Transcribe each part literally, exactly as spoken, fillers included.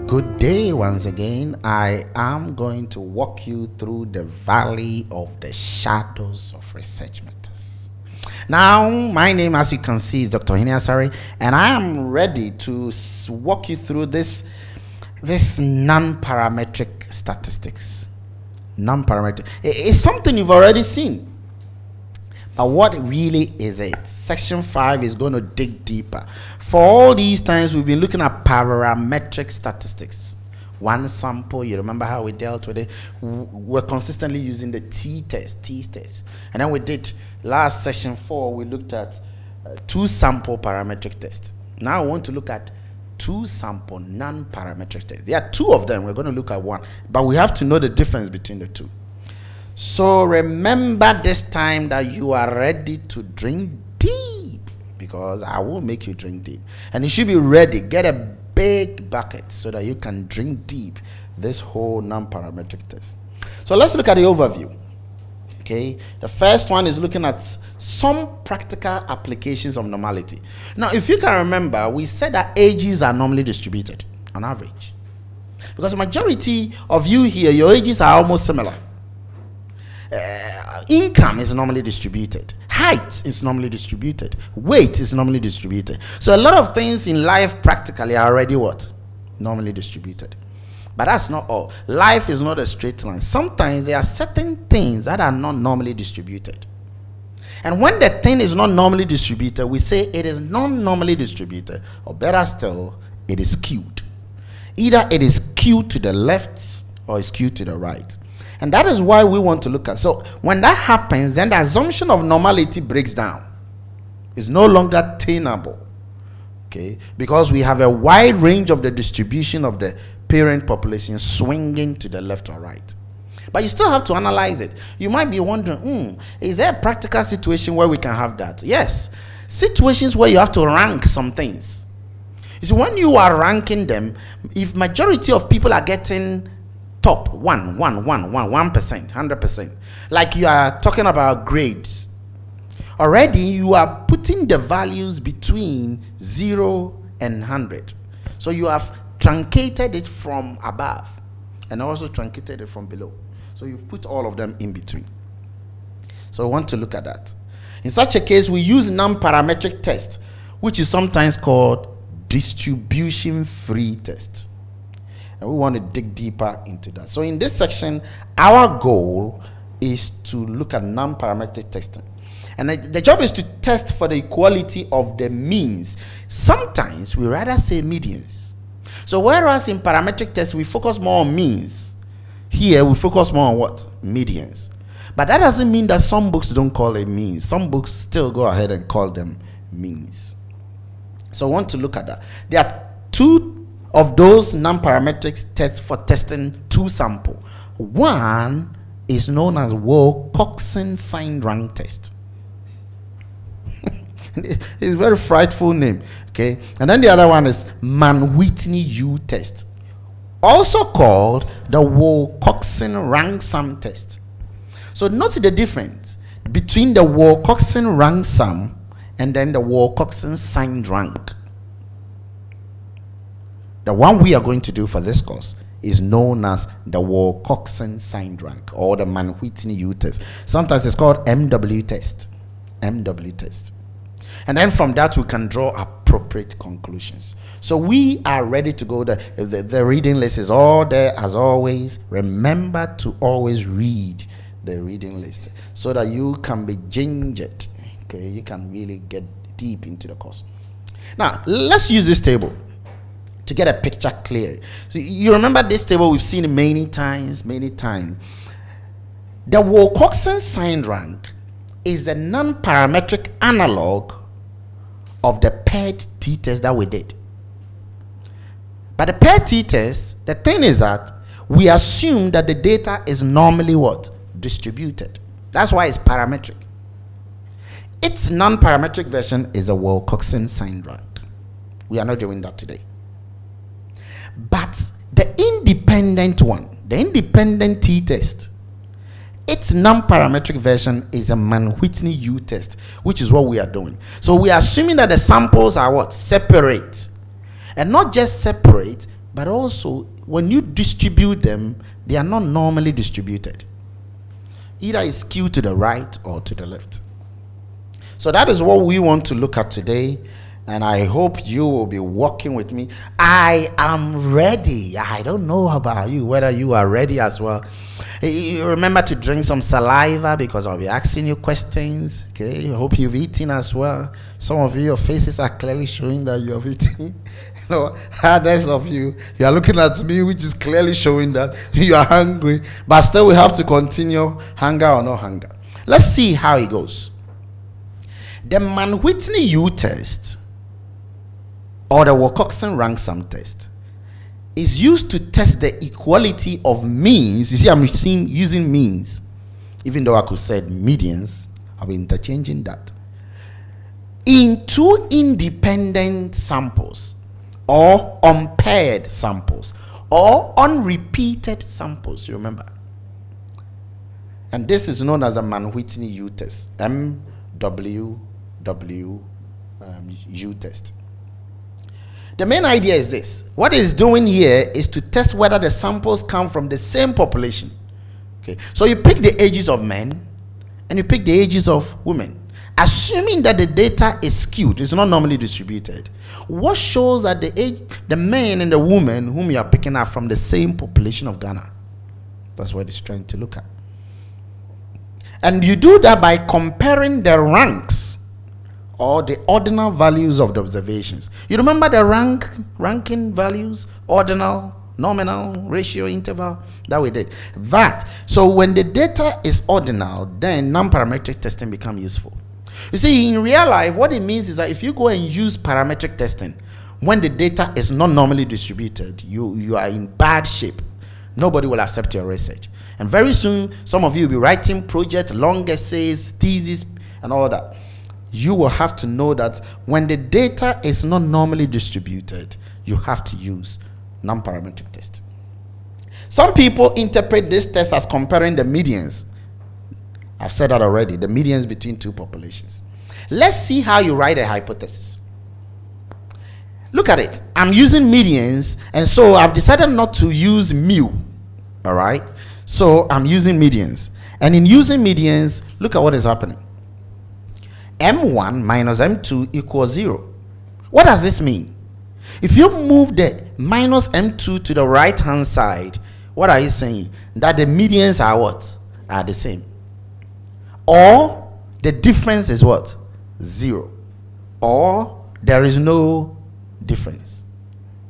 Good day once again. I am going to walk you through the valley of the shadows of research matters. Now, my name, as you can see, is Doctor Ohene, and I am ready to walk you through this, this non-parametric statistics. Non-parametric. It's something you've already seen. But what really is it? Section five is going to dig deeper. For all these times, we've been looking at parametric statistics. One sample, you remember how we dealt with it? We're consistently using the t-test, t-test. And then we did, last session four, we looked at uh, two sample parametric test. Now I want to look at two sample non-parametric test. There are two of them. We're going to look at one. But we have to know the difference between the two. So remember this time that you are ready to drink deep, because I will make you drink deep. And you should be ready. Get a big bucket so that you can drink deep this whole non-parametric test. So let's look at the overview. Okay, the first one is looking at some practical applications of normality. Now, if you can remember, we said that ages are normally distributed on average, because the majority of you here, your ages are almost similar. Uh, income is normally distributed. Height is normally distributed. Weight is normally distributed. So a lot of things in life practically are already what? Normally distributed. But that's not all. Life is not a straight line. Sometimes there are certain things that are not normally distributed. And when the thing is not normally distributed, we say it is non-normally distributed, or better still, it is skewed. Either it is skewed to the left or it's skewed to the right. And that is why we want to look at. So when that happens, then the assumption of normality breaks down. It's no longer tenable. Okay? Because we have a wide range of the distribution of the parent population swinging to the left or right. But you still have to analyze it. You might be wondering, hmm, is there a practical situation where we can have that? Yes. Situations where you have to rank some things. You see, when you are ranking them, if majority of people are getting top one, one, one, one, one percent, hundred percent. Like you are talking about grades. Already you are putting the values between zero and hundred. So you have truncated it from above and also truncated it from below. So you've put all of them in between. So we want to look at that. In such a case, we use non-parametric test, which is sometimes called distribution-free test. And we want to dig deeper into that. So in this section, our goal is to look at non-parametric testing. And the, the job is to test for the equality of the means. Sometimes we rather say medians. So whereas in parametric tests, we focus more on means, here we focus more on what? Medians. But that doesn't mean that some books don't call it means. Some books still go ahead and call them means. So I want to look at that. There are two of those non-parametric tests for testing two sample. One is known as Wilcoxon signed rank test. It's a very frightful name. Okay, and then the other one is Mann-Whitney U test, also called the Wilcoxon rank sum test. So note the difference between the Wilcoxon rank sum and then the Wilcoxon signed rank. The one we are going to do for this course is known as the Wilcoxon signed rank, or the Mann-Whitney U test. Sometimes it's called M W test. M W test. And then from that we can draw appropriate conclusions. So we are ready to go. The, the, the reading list is all there as always. Remember to always read the reading list so that you can be gingered. Okay, you can really get deep into the course. Now let's use this table to get a picture clear. So you remember this table, we've seen it many times, many times. The Wilcoxon signed rank is the non-parametric analog of the paired t-test that we did. But the paired t-test, the thing is that we assume that the data is normally what? Distributed. That's why it's parametric. Its non-parametric version is a Wilcoxon signed rank. We are not doing that today. But the independent one, the independent t-test, its non-parametric version is a Mann-Whitney U test, which is what we are doing. So we are assuming that the samples are what? Separate. And not just separate, but also when you distribute them, they are not normally distributed. Either it's skewed to the right or to the left. So that is what we want to look at today, and I hope you will be working with me. I am ready. I don't know about you, whether you are ready as well. Remember to drink some saliva because I'll be asking you questions. Okay, I hope you've eaten as well. Some of you, your faces are clearly showing that you have eaten. You know, others of you, you are looking at me, which is clearly showing that you are hungry. But still, we have to continue, hunger or no hunger. Let's see how it goes. The Mann-Whitney U-test, or the Wilcoxon-Rank-Sum test, is used to test the equality of means. You see, I'm using, using means, even though I could say medians. I'll be interchanging that. In two independent samples, or unpaired samples, or unrepeated samples, you remember. And this is known as a Mann-Whitney U-test, M W W um, U-test. The main idea is this. What it's doing here is to test whether the samples come from the same population. Okay, so you pick the ages of men and you pick the ages of women. Assuming that the data is skewed, it's not normally distributed. What shows that the age, the men and the women whom you are picking are from the same population of Ghana? That's what it's trying to look at. And you do that by comparing the ranks or the ordinal values of the observations. You remember the rank, ranking values, ordinal, nominal, ratio, interval that we did. That. So when the data is ordinal, then non-parametric testing becomes useful. You see, in real life, what it means is that if you go and use parametric testing, when the data is not normally distributed, you, you are in bad shape. Nobody will accept your research. And very soon, some of you will be writing projects, long essays, theses, and all that. You will have to know that when the data is not normally distributed, you have to use non-parametric testing. Some people interpret this test as comparing the medians. I've said that already, the medians between two populations. Let's see how you write a hypothesis. Look at it. I'm using medians, and so I've decided not to use mu. All right? So I'm using medians. And in using medians, look at what is happening. M one minus M two equals zero. What does this mean? If you move the minus M two to the right-hand side, what are you saying? That the medians are what? Are the same. Or the difference is what? Zero. Or there is no difference.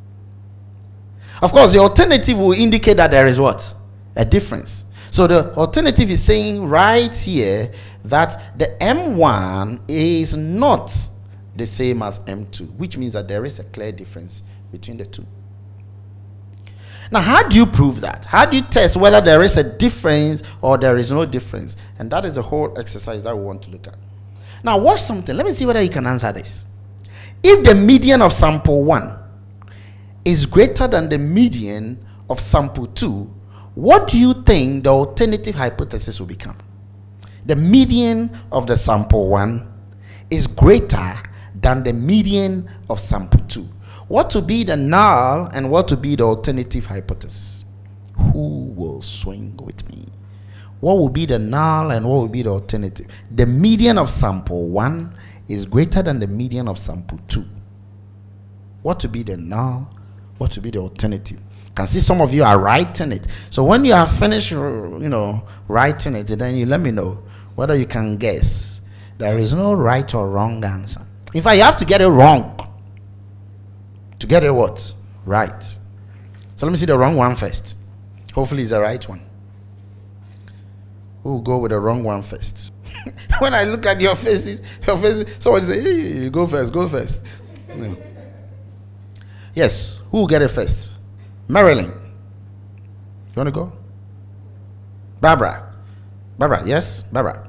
Of course, the alternative will indicate that there is what? A difference. So the alternative is saying right here that the M one is not the same as M two, which means that there is a clear difference between the two. Now, how do you prove that? How do you test whether there is a difference or there is no difference? And that is the whole exercise that we want to look at. Now, watch something. Let me see whether you can answer this. If the median of sample one is greater than the median of sample two, what do you think the alternative hypothesis will become? The median of the sample one is greater than the median of sample two. What to be the null and what to be the alternative hypothesis? Who will swing with me? What will be the null and what will be the alternative? The median of sample one is greater than the median of sample two. What to be the null? What to be the alternative? I can see some of you are writing it. So when you have finished, you know, writing it, then you let me know whether you can guess. There is no right or wrong answer. In fact, you have to get it wrong to get it what? Right. So let me see the wrong one first. Hopefully it's the right one. We'll go with the wrong one first. When I look at your faces, your faces, someone say, hey, go first, go first. No. Yes, who will get it first? Marilyn. You want to go? Barbara. Barbara, yes? Barbara.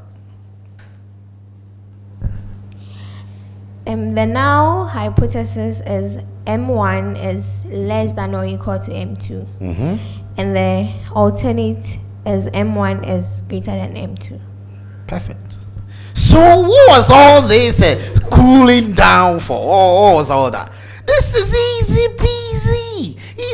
Um, the null hypothesis is M one is less than or equal to M two. Mm-hmm. And the alternate is M one is greater than M two. Perfect. So what was all this uh, cooling down for? Oh, what was all that? This is easy peasy.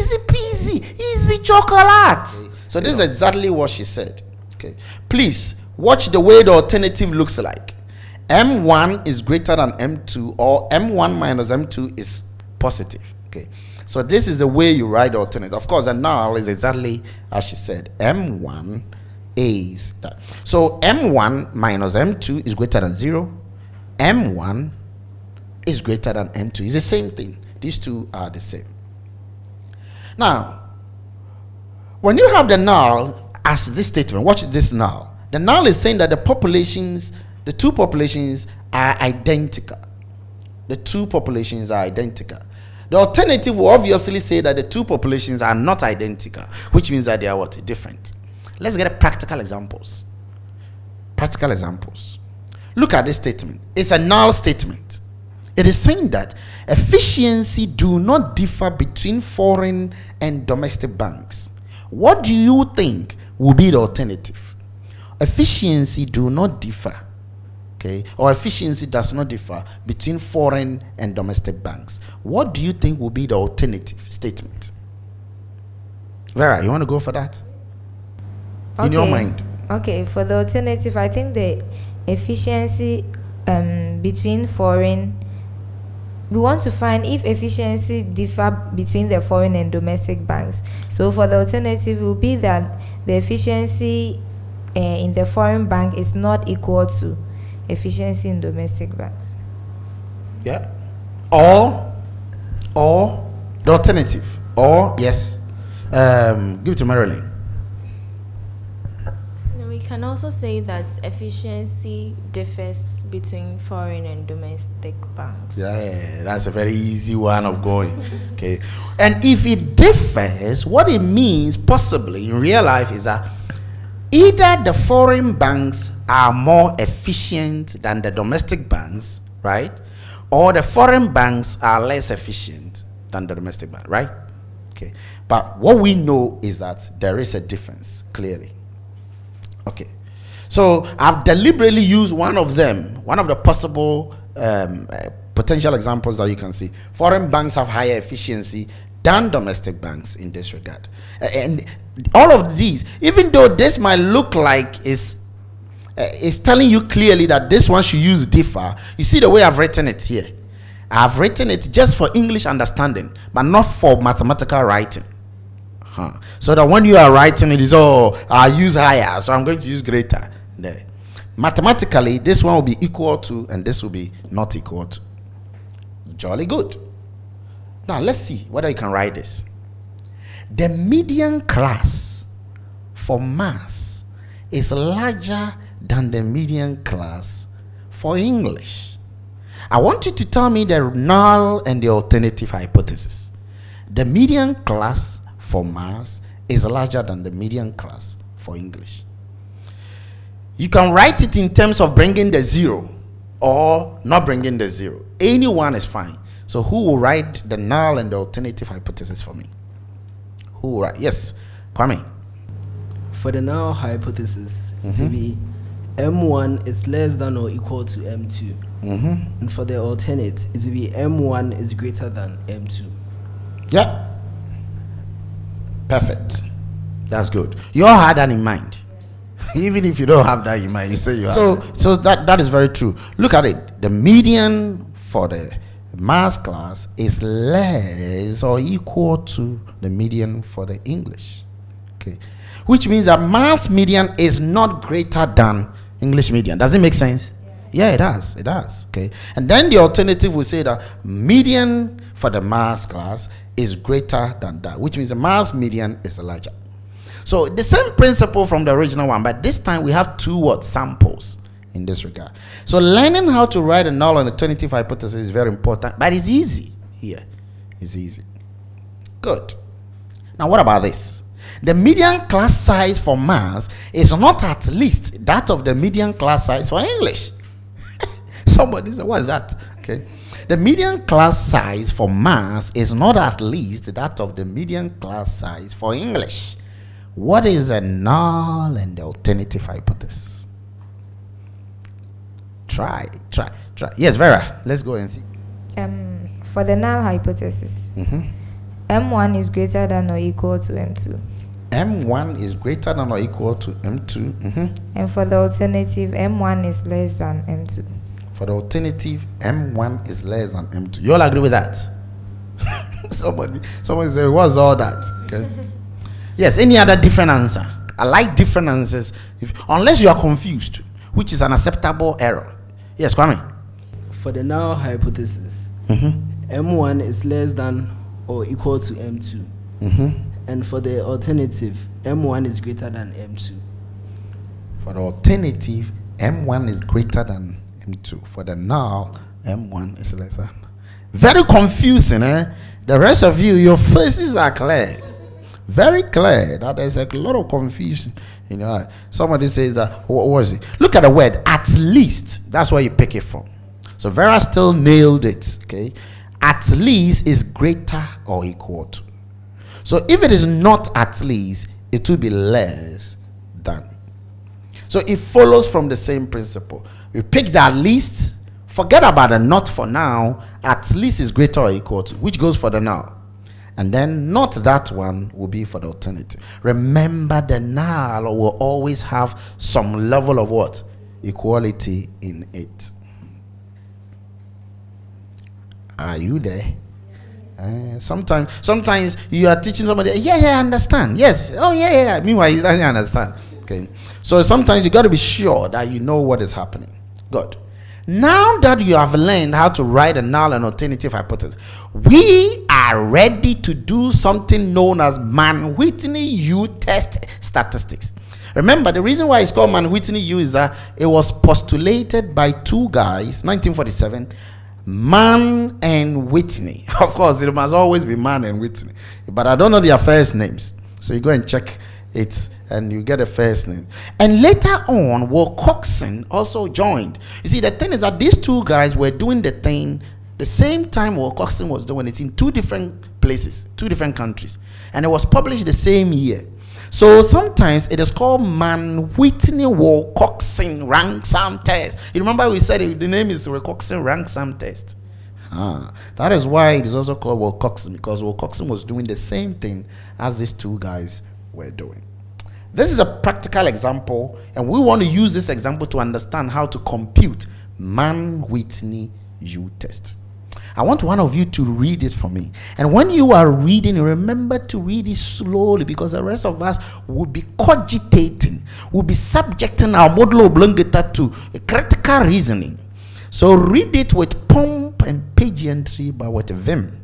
Easy peasy, easy chocolate. Okay. So this is exactly what she said. Okay. Please watch the way the alternative looks like. M one is greater than M two, or M one minus M two is positive. Okay. So this is the way you write the alternative. Of course, the null is exactly as she said. M one is that. So M one minus M two is greater than zero. M one is greater than M two. It's the same thing. These two are the same. Now, when you have the null as this statement, watch this null. The null is saying that the populations, the two populations are identical. The two populations are identical. The alternative will obviously say that the two populations are not identical, which means that they are what? Different. Let's get a practical examples. Practical examples. Look at this statement. It's a null statement. It is saying that efficiency do not differ between foreign and domestic banks. What do you think will be the alternative? Efficiency do not differ, okay, or efficiency does not differ between foreign and domestic banks. What do you think will be the alternative statement? Vera, you want to go for that? Okay. In your mind? Okay, for the alternative, I think the efficiency um, between foreign, we want to find if efficiency differ between the foreign and domestic banks. So for the alternative, it will be that the efficiency uh, in the foreign bank is not equal to efficiency in domestic banks. Yeah. Or, or the alternative. Or, yes. Um, give it to Marilyn. We can also say that efficiency differs between foreign and domestic banks. Yeah, that's a very easy one of going. Okay. And if it differs, what it means possibly in real life is that either the foreign banks are more efficient than the domestic banks, right? Or the foreign banks are less efficient than the domestic bank, right? Okay. But what we know is that there is a difference, clearly. Okay, so I've deliberately used one of them, one of the possible um, uh, potential examples that you can see. Foreign banks have higher efficiency than domestic banks in this regard. Uh, and all of these, even though this might look like is uh, it's telling you clearly that this one should use differ, you see the way I've written it here. I've written it just for English understanding, but not for mathematical writing. Huh. So that when you are writing it is, oh, I use higher, so I'm going to use greater. There. Mathematically, this one will be equal to, and this will be not equal to. Jolly good. Now, let's see whether you can write this. The median class for maths is larger than the median class for English. I want you to tell me the null and the alternative hypothesis. The median class for maths is larger than the median class for English. You can write it in terms of bringing the zero or not bringing the zero. Any one is fine. So who will write the null and the alternative hypothesis for me? Who will write? Yes, Kwame. For the null hypothesis, Mm-hmm. to be M one is less than or equal to M two. Mm-hmm. And for the alternate, it will be M one is greater than M two. Yeah. Perfect. That's good. You all had that in mind. Even if you don't have that in mind, you say you have. So, so that, that is very true. Look at it. The median for the maths class is less or equal to the median for the English. Okay. Which means that maths median is not greater than English median. Does it make sense? Yeah, it does. It does. Okay. And then the alternative will say that median for the maths class is greater than that, which means the maths median is larger. So the same principle from the original one, but this time we have two what samples in this regard. So learning how to write a null and alternative hypothesis is very important, but it's easy here. It's easy. Good. Now what about this? The median class size for maths is not at least that of the median class size for English. Somebody said, what is that? Okay. The median class size for maths is not at least that of the median class size for English. What is the null and the alternative hypothesis? Try, try, try. Yes, Vera, let's go and see. Um, for the null hypothesis, Mm-hmm. M one is greater than or equal to M two. M one is greater than or equal to M two. Mm-hmm. And for the alternative, M one is less than M two. For the alternative, M one is less than M two. You all agree with that? somebody, somebody say, what's all that? Okay. Yes, any other different answer? I like different answers. If, unless you are confused, which is an acceptable error. Yes, Kwame. For the null hypothesis, Mm-hmm. M one is less than or equal to M two. Mm-hmm. And for the alternative, M one is greater than M two. For the alternative, M one is greater than M two. For the null, M one is less than. Very confusing, eh? The rest of you, your faces are clear. Very clear that there's a lot of confusion. You know, somebody says that, what was it? Look at the word, at least. That's where you pick it from. So Vera still nailed it, okay? At least is greater or equal to. So if it is not at least, it will be less than. So it follows from the same principle. You pick the at least, forget about the not for now, at least is greater or equal to, which goes for the now. And then not that one will be for the alternative. Remember, the null will always have some level of what? Equality in it. Are you there? Uh, sometimes, sometimes you are teaching somebody, yeah, yeah, I understand. Yes, oh, yeah, yeah. Meanwhile, he doesn't understand. Okay. So sometimes you got to be sure that you know what is happening. Good. Now that you have learned how to write a null and alternative hypothesis, we are ready to do something known as Mann-Whitney U-test statistics. Remember, the reason why it's called Mann-Whitney U is that it was postulated by two guys, nineteen forty-seven, Mann and Whitney. Of course, it must always be Mann and Whitney, but I don't know their first names. So you go and check it and you get a first name. And later on, Wilcoxon also joined. You see, the thing is that these two guys were doing the thing the same time Wilcoxon was doing it in two different places, two different countries. And it was published the same year. So sometimes it is called Mann-Whitney Wilcoxon rank sum test. You remember we said it, the name is Wilcoxon rank sum test. Ah, that is why it is also called Wilcoxon, because Wilcoxon was doing the same thing as these two guys were doing. This is a practical example, and we want to use this example to understand how to compute Mann-Whitney U-test. I want one of you to read it for me. And when you are reading, remember to read it slowly, because the rest of us will be cogitating, will be subjecting our model oblongata to a critical reasoning. So read it with pomp and pageantry, but with vim.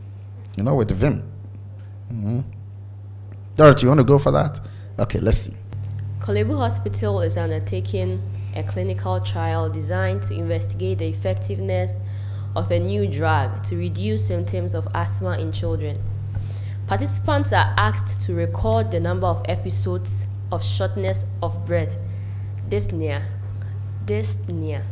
You know, with vim. Mm-hmm. Dorothy, you want to go for that? Okay, let's see. Kolebu Hospital is undertaking a clinical trial designed to investigate the effectiveness of a new drug to reduce symptoms of asthma in children. Participants are asked to record the number of episodes of shortness of breath, dyspnea, dyspnea,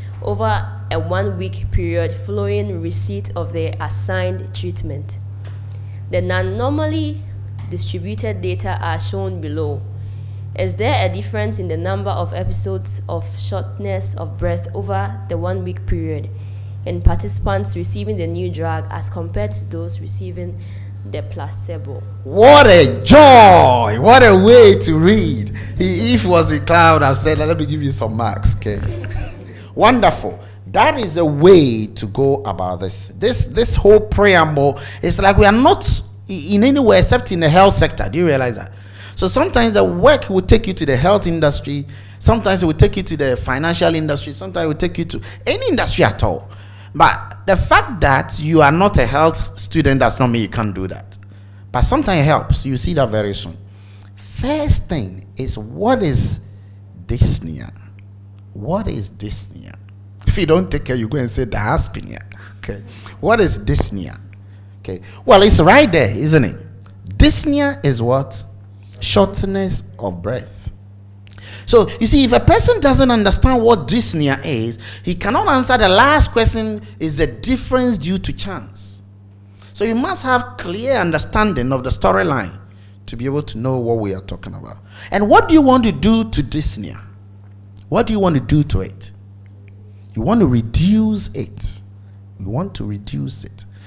over a one-week period following receipt of their assigned treatment. The non-normally distributed data are shown below. Is there a difference in the number of episodes of shortness of breath over the one-week period in participants receiving the new drug as compared to those receiving the placebo? What a joy! What a way to read. He, if it was a cloud, I've said, let me give you some marks. Okay. Wonderful. That is a way to go about this. This this whole preamble is like we are not in any way except in the health sector. Do you realize that? So sometimes the work will take you to the health industry. Sometimes it will take you to the financial industry. Sometimes it will take you to any industry at all. But the fact that you are not a health student does not mean you can't do that. But sometimes it helps. You see that very soon. First thing is, what is dyspnea? What is dyspnea? If you don't take care, you go and say dyspnea. Okay. What is dyspnea? Okay. Well, it's right there, isn't it? Dyspnea is what? Shortness of breath. So you see, if a person doesn't understand what dyspnea is, he cannot answer the last question, is the difference due to chance? So you must have clear understanding of the storyline to be able to know what we are talking about. And what do you want to do to dyspnea? What do you want to do to it? You want to reduce it. You want to reduce it.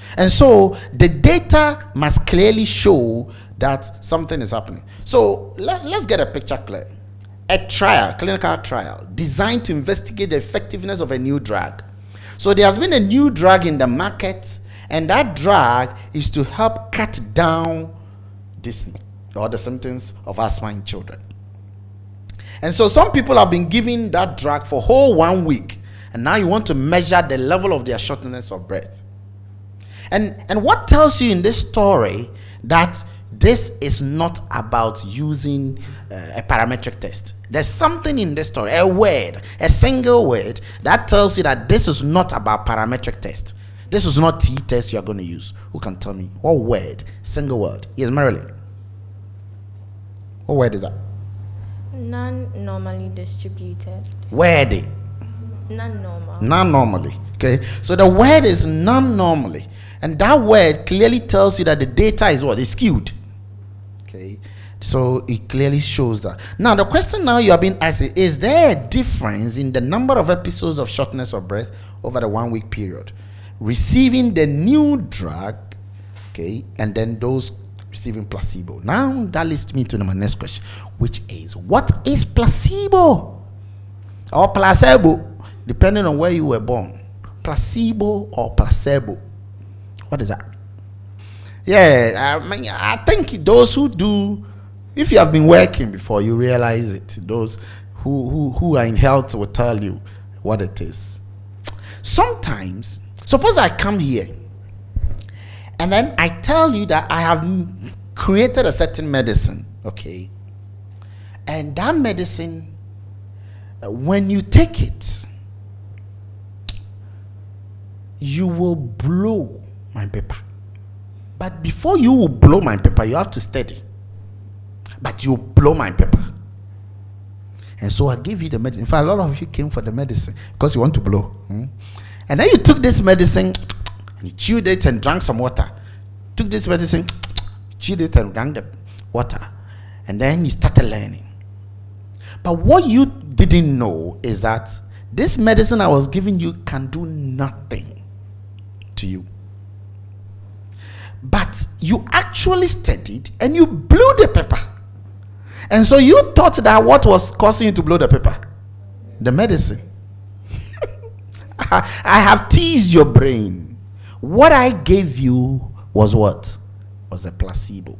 And so the data must clearly show that something is happening. So let, let's get a picture clear. A trial, clinical trial, designed to investigate the effectiveness of a new drug. So there has been a new drug in the market, and that drug is to help cut down this or the symptoms of asthma in children. And so some people have been given that drug for whole one week, and now you want to measure the level of their shortness of breath. And, and what tells you in this story that this is not about using uh, a parametric test? There's something in this story, a word, a single word, that tells you that this is not about parametric test. This is not T test you are going to use. Who can tell me? What word? Single word. Yes, Marilyn. What word is that? Non-normally distributed. Word. Non-normal. Non-normally. Okay. So the word is non-normally. And that word clearly tells you that the data is what? It's skewed. Okay. So it clearly shows that. Now the question now you are being asked is, is there a difference in the number of episodes of shortness of breath over the one week period receiving the new drug, okay, and then those receiving placebo? Now that leads me to my next question, which is, what is placebo or placebo, depending on where you were born? Placebo or placebo? What is that? Yeah, I mean, I think those who do, if you have been working before, you realize it. Those who, who, who are in health will tell you what it is. Sometimes, suppose I come here and then I tell you that I have created a certain medicine, okay? And that medicine, when you take it, you will blow my paper. But before you will blow my paper, you have to study. But you blow my paper. And so I give you the medicine. In fact, a lot of you came for the medicine because you want to blow. Hmm? And then you took this medicine and you chewed it and drank some water. Took this medicine, chewed it and drank the water. And then you started learning. But what you didn't know is that this medicine I was giving you can do nothing to you. But you actually studied and you blew the paper. And so you thought that what was causing you to blow the paper? The medicine. I have teased your brain. What I gave you was what? Was a placebo.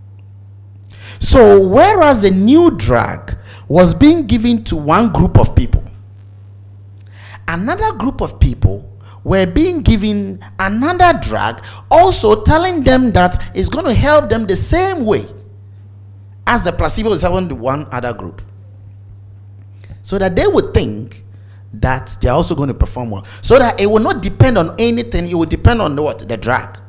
So whereas the new drug was being given to one group of people, another group of people were being given another drug, also telling them that it's going to help them the same way as the placebo is helping the one other group, so that they would think that they are also going to perform well, so that it will not depend on anything. It will depend on the what? The drug.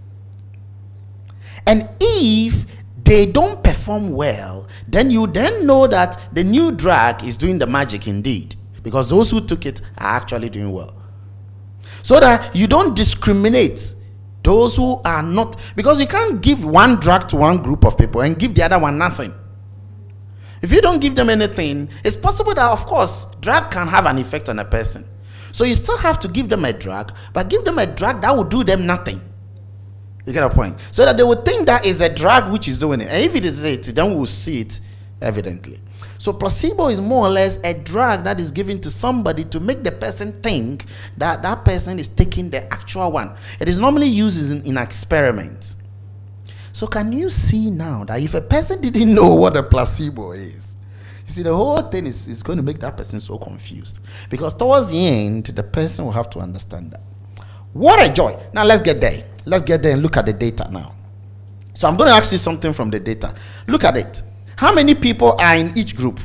And if they don't perform well, then you then know that the new drug is doing the magic indeed, because those who took it are actually doing well. So that you don't discriminate those who are not, because you can't give one drug to one group of people and give the other one nothing. If you don't give them anything, it's possible that, of course, drug can have an effect on a person. So you still have to give them a drug, but give them a drug that will do them nothing. You get a point? So that they will think that is a drug which is doing it. And if it is it, then we will see it evidently. So placebo is more or less a drug that is given to somebody to make the person think that that person is taking the actual one. It is normally used in, in experiments. So can you see now that if a person didn't know what a placebo is, you see the whole thing is, is going to make that person so confused. Because towards the end, the person will have to understand that. What a joy. Now let's get there. Let's get there and look at the data now. So I'm going to ask you something from the data. Look at it. How many people are in each group?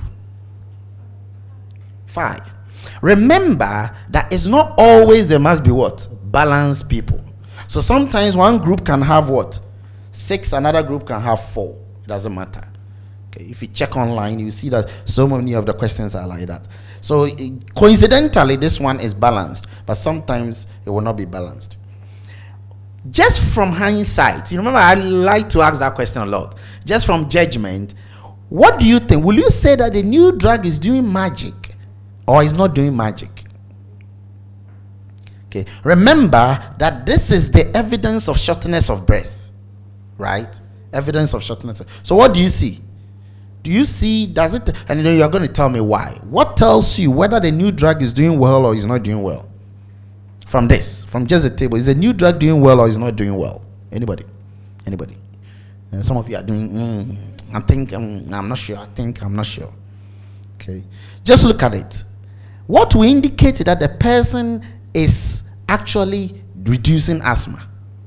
Five. Remember that it's not always there must be what? Balanced people. So sometimes one group can have what? Six, another group can have four. It doesn't matter. Okay, if you check online, you see that so many of the questions are like that. So it, coincidentally, this one is balanced, but sometimes it will not be balanced. Just from hindsight, you remember I like to ask that question a lot. Just from judgment, what do you think? Will you say that the new drug is doing magic or is not doing magic? Okay, remember that this is the evidence of shortness of breath, right? Evidence of shortness. So what do you see? Do you see, does it, and you know, you're going to tell me why. What tells you whether the new drug is doing well or is not doing well? From this, from just the table, is the new drug doing well or is not doing well? Anybody? Anybody? Uh, some of you are doing, mm, I think, um, I'm not sure, I think, I'm not sure. Okay, just look at it. What will indicate that the person is actually reducing asthma?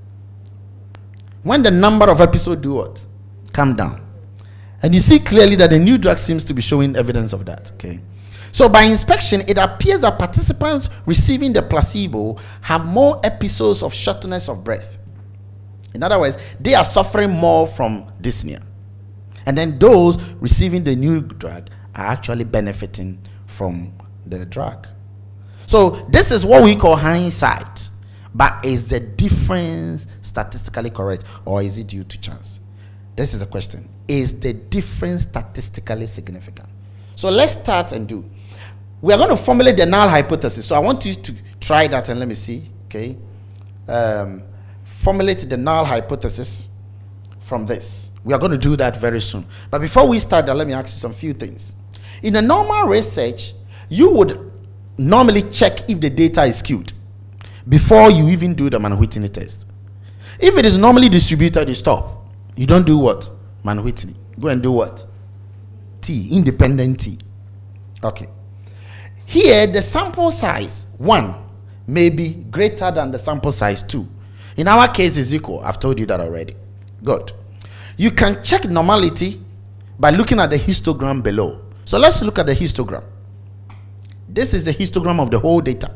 When the number of episodes do what? Come down. And you see clearly that the new drug seems to be showing evidence of that. Okay. So by inspection, it appears that participants receiving the placebo have more episodes of shortness of breath. In other words, they are suffering more from dyspnea. And then those receiving the new drug are actually benefiting from the drug. So this is what we call hindsight. But is the difference statistically correct, or is it due to chance? This is the question. Is the difference statistically significant? So let's start and do. We are going to formulate the null hypothesis. So I want you to try that and let me see. Okay. Um, formulate the null hypothesis from this. We are going to do that very soon. But before we start that, let me ask you some few things. In a normal research, you would normally check if the data is skewed before you even do the Mann-Whitney test. If it is normally distributed, you stop. You don't do what? Mann-Whitney. Go and do what? T, independent T. Okay. Here, the sample size, one, may be greater than the sample size, two. In our case, is equal. I've told you that already. Good. You can check normality by looking at the histogram below. So let's look at the histogram. This is the histogram of the whole data.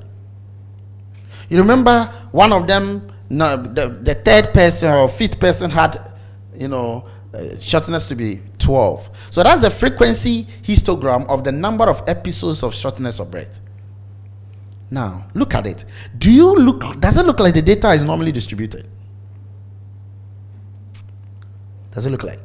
You remember one of them, no, the, the third person or fifth person had, you know, uh, shortness to be twelve. So that's the frequency histogram of the number of episodes of shortness of breath. Now, look at it. Do you look, does it look like the data is normally distributed? Does it look like?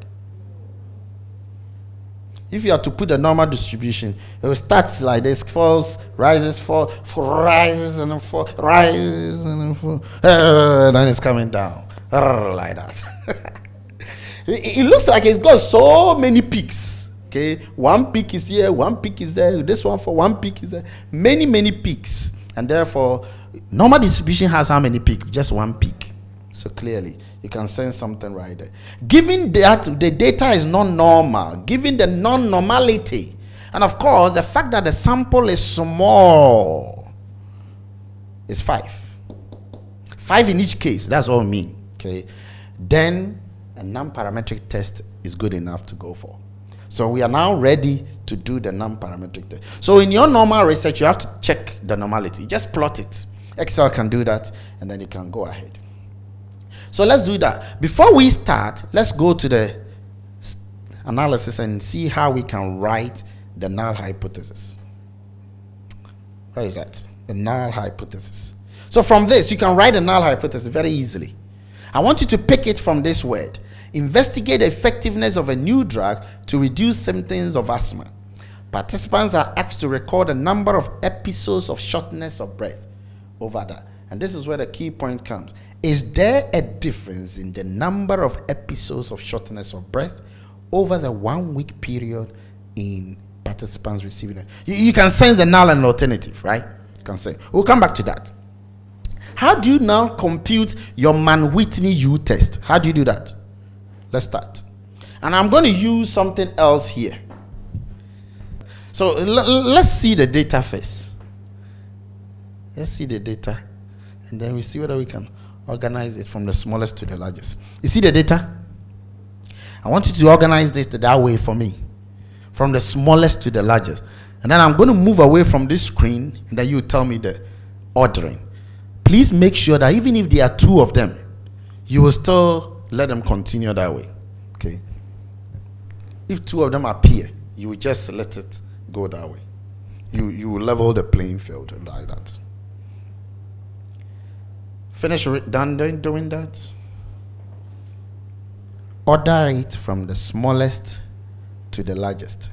If you are to put the normal distribution, it will start like this: falls, rises, fall, fall, rises, and then fall, rises, and then fall, and then it's coming down like that. it, it looks like it's got so many peaks. Okay, one peak is here, one peak is there. This one for one peak is there. Many, many peaks, and therefore, normal distribution has how many peaks? Just one peak. So clearly, you can sense something right there. Given that the data is non-normal, given the non-normality, and of course, the fact that the sample is small, is five. Five in each case, that's all I mean, okay? Then a non-parametric test is good enough to go for. So we are now ready to do the non-parametric test. So in your normal research, you have to check the normality. Just plot it. Excel can do that, and then you can go ahead. So let's do that. Before we start, let's go to the analysis and see how we can write the null hypothesis. Where is that? The null hypothesis. So from this, you can write the null hypothesis very easily. I want you to pick it from this word. Investigate the effectiveness of a new drug to reduce symptoms of asthma. Participants are asked to record a number of episodes of shortness of breath over that. And this is where the key point comes. Is there a difference in the number of episodes of shortness of breath over the one week period in participants receiving it? You, you can sense the null and alternative, right? You can say. We'll come back to that. How do you now compute your Mann-Whitney U test? How do you do that? Let's start. And I'm going to use something else here. So let's see the data first. Let's see the data. And then we see whether we can organize it from the smallest to the largest. You see the data? I want you to organize this that way for me. From the smallest to the largest. And then I'm going to move away from this screen, and then you tell me the ordering. Please make sure that even if there are two of them, you will still let them continue that way. Okay? If two of them appear, you will just let it go that way. You, you will level the playing field like that. Finish done doing that. Order it from the smallest to the largest.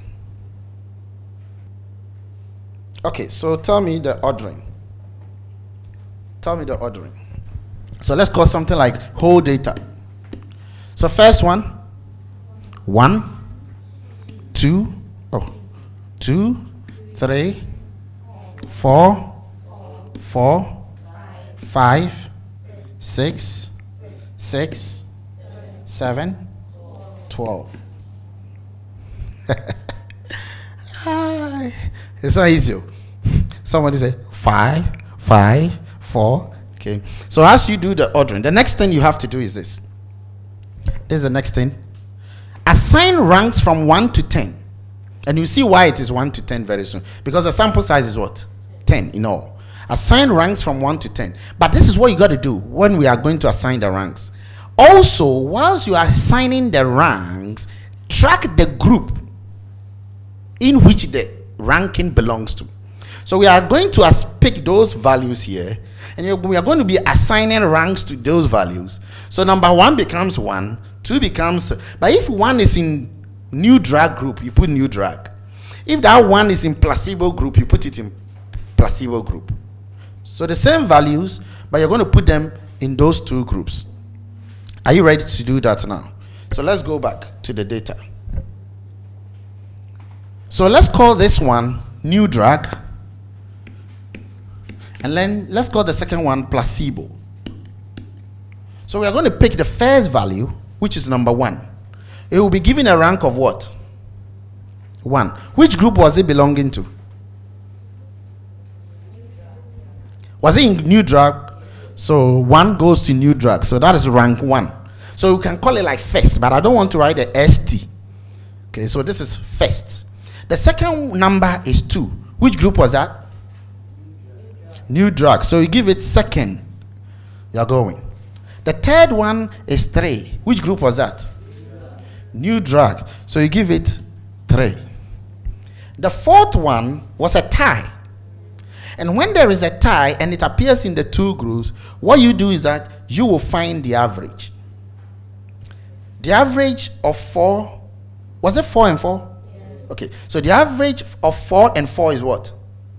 Okay, so tell me the ordering. Tell me the ordering. So let's call something like whole data. So first one, one, two, oh, two, three, four, four, five, six, six, seven, twelve. It's not easy. Somebody say five, five, four. Okay. So as you do the ordering, the next thing you have to do is this. This is the next thing. Assign ranks from one to ten. And you see why it is one to ten very soon. Because the sample size is what? ten in all. Assign ranks from one to ten. But this is what you got to do when we are going to assign the ranks. Also, whilst you are assigning the ranks, track the group in which the ranking belongs to. So we are going to as pick those values here, and we are going to be assigning ranks to those values. So number one becomes one, two becomes, but if one is in new drag group, you put new drag. If that one is in placebo group, you put it in placebo group. So the same values, but you're going to put them in those two groups. Are you ready to do that now? So let's go back to the data. So let's call this one new drag, and then let's call the second one placebo. So we are going to pick the first value, which is number one. It will be given a rank of what? One. Which group was it belonging to? Was it in new drag? So one goes to new drag. So that is rank one. So you can call it like first, but I don't want to write the S T. Okay, so this is first. The second number is two. Which group was that? New drag. So you give it second. You're going. The third one is three. Which group was that? New drag. So you give it three. The fourth one was a tie. And when there is a tie and it appears in the two groups, what you do is that you will find the average. The average of four, was it four and four? Okay, so the average of four and four is what?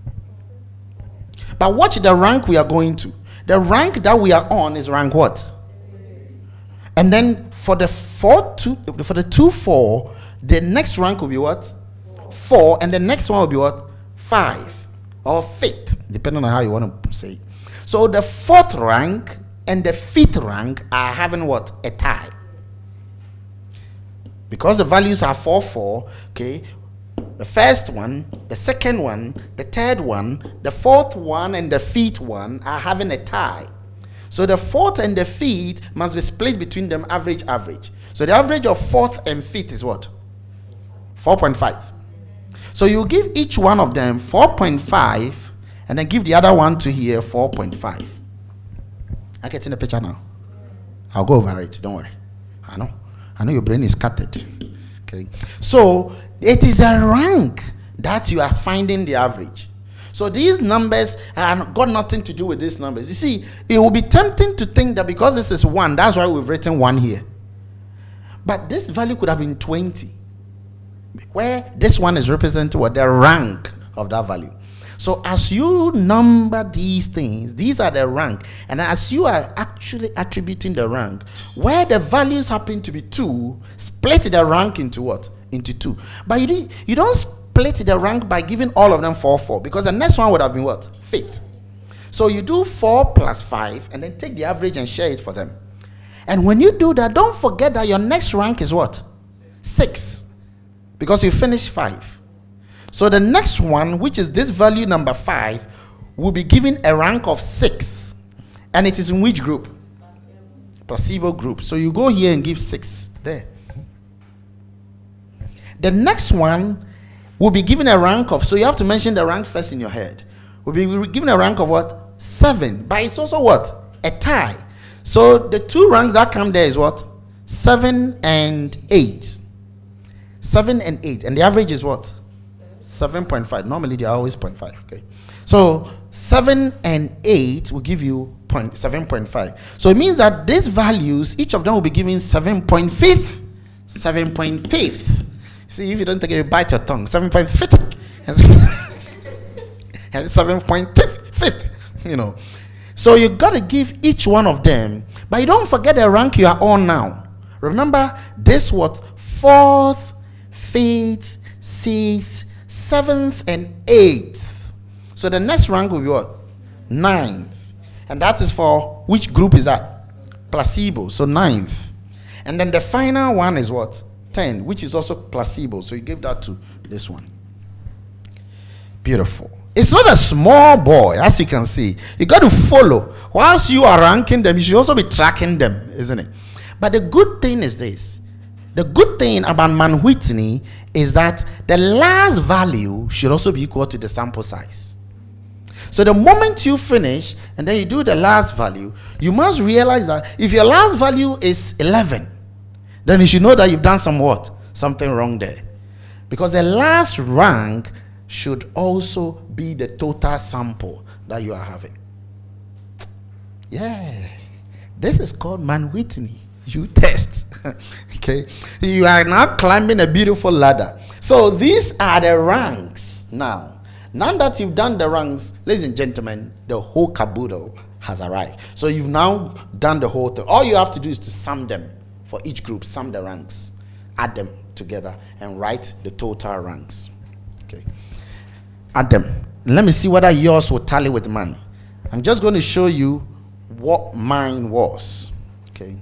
But watch the rank we are going to. The rank that we are on is rank what? And then for the four two, for the two four, the next rank will be what? Four, and the next one will be what? Five or fifth, depending on how you want to say it. So the fourth rank and the fifth rank are having what? A tie. Because the values are four, four, okay, the first one, the second one, the third one, the fourth one, and the fifth one are having a tie. So the fourth and the fifth must be split between them, average, average. So the average of fourth and fifth is what? four point five. So you give each one of them four point five, and then give the other one to here four point five. I get in the picture now. I'll go over it, don't worry. I know. I know your brain is scattered. Okay. So it is a rank that you are finding the average. So these numbers have got nothing to do with these numbers. You see, it will be tempting to think that because this is one, that's why we've written one here. But this value could have been twenty, where this one is representing what? The rank of that value. So as you number these things, these are the rank, and as you are actually attributing the rank, where the values happen to be two, split the rank into what? Into two. But you, do, you don't split the rank by giving all of them four, four, because the next one would have been what? Fifth. So you do four plus five, and then take the average and share it for them. And when you do that, don't forget that your next rank is what? Six. Because you finished five. So the next one, which is this value number five, will be given a rank of six. And it is in which group? Placebo group. So you go here and give six there. The next one will be given a rank of, so you have to mention the rank first in your head. Will be given a rank of what? Seven. But it's also what? A tie. So the two ranks that come there is what? Seven and eight. Seven and eight. And the average is what? seven point five. Normally they are always zero point five. Okay. So seven and eight will give you seven point five. So it means that these values, each of them will be given seven point five. seven point five. See, if you don't take it, you bite your tongue. seven point five. And seven point five. You know. So you got to give each one of them, but you don't forget the rank you are on now. Remember, this was fourth, fifth, sixth, seventh, and eighth. So the next rank will be what? Ninth. And that is for which group is that? Placebo. So ninth. And then the final one is what? ten, which is also placebo. So you give that to this one. Beautiful. It's not a small boy, as you can see. You got to follow. Whilst you are ranking them, you should also be tracking them, isn't it? But the good thing is this. The good thing about Mann-Whitney is that the last value should also be equal to the sample size. So the moment you finish and then you do the last value, you must realize that if your last value is eleven, then you should know that you've done some what? Something wrong there. Because the last rank should also be the total sample that you are having. Yeah. This is called Mann-Whitney. You test. Okay. You are now climbing a beautiful ladder. So these are the ranks now. Now that you've done the ranks, ladies and gentlemen, the whole caboodle has arrived. So you've now done the whole thing. All you have to do is to sum them for each group, sum the ranks, add them together, and write the total ranks. Okay. Add them. Let me see whether yours will tally with mine. I'm just going to show you what mine was. Okay.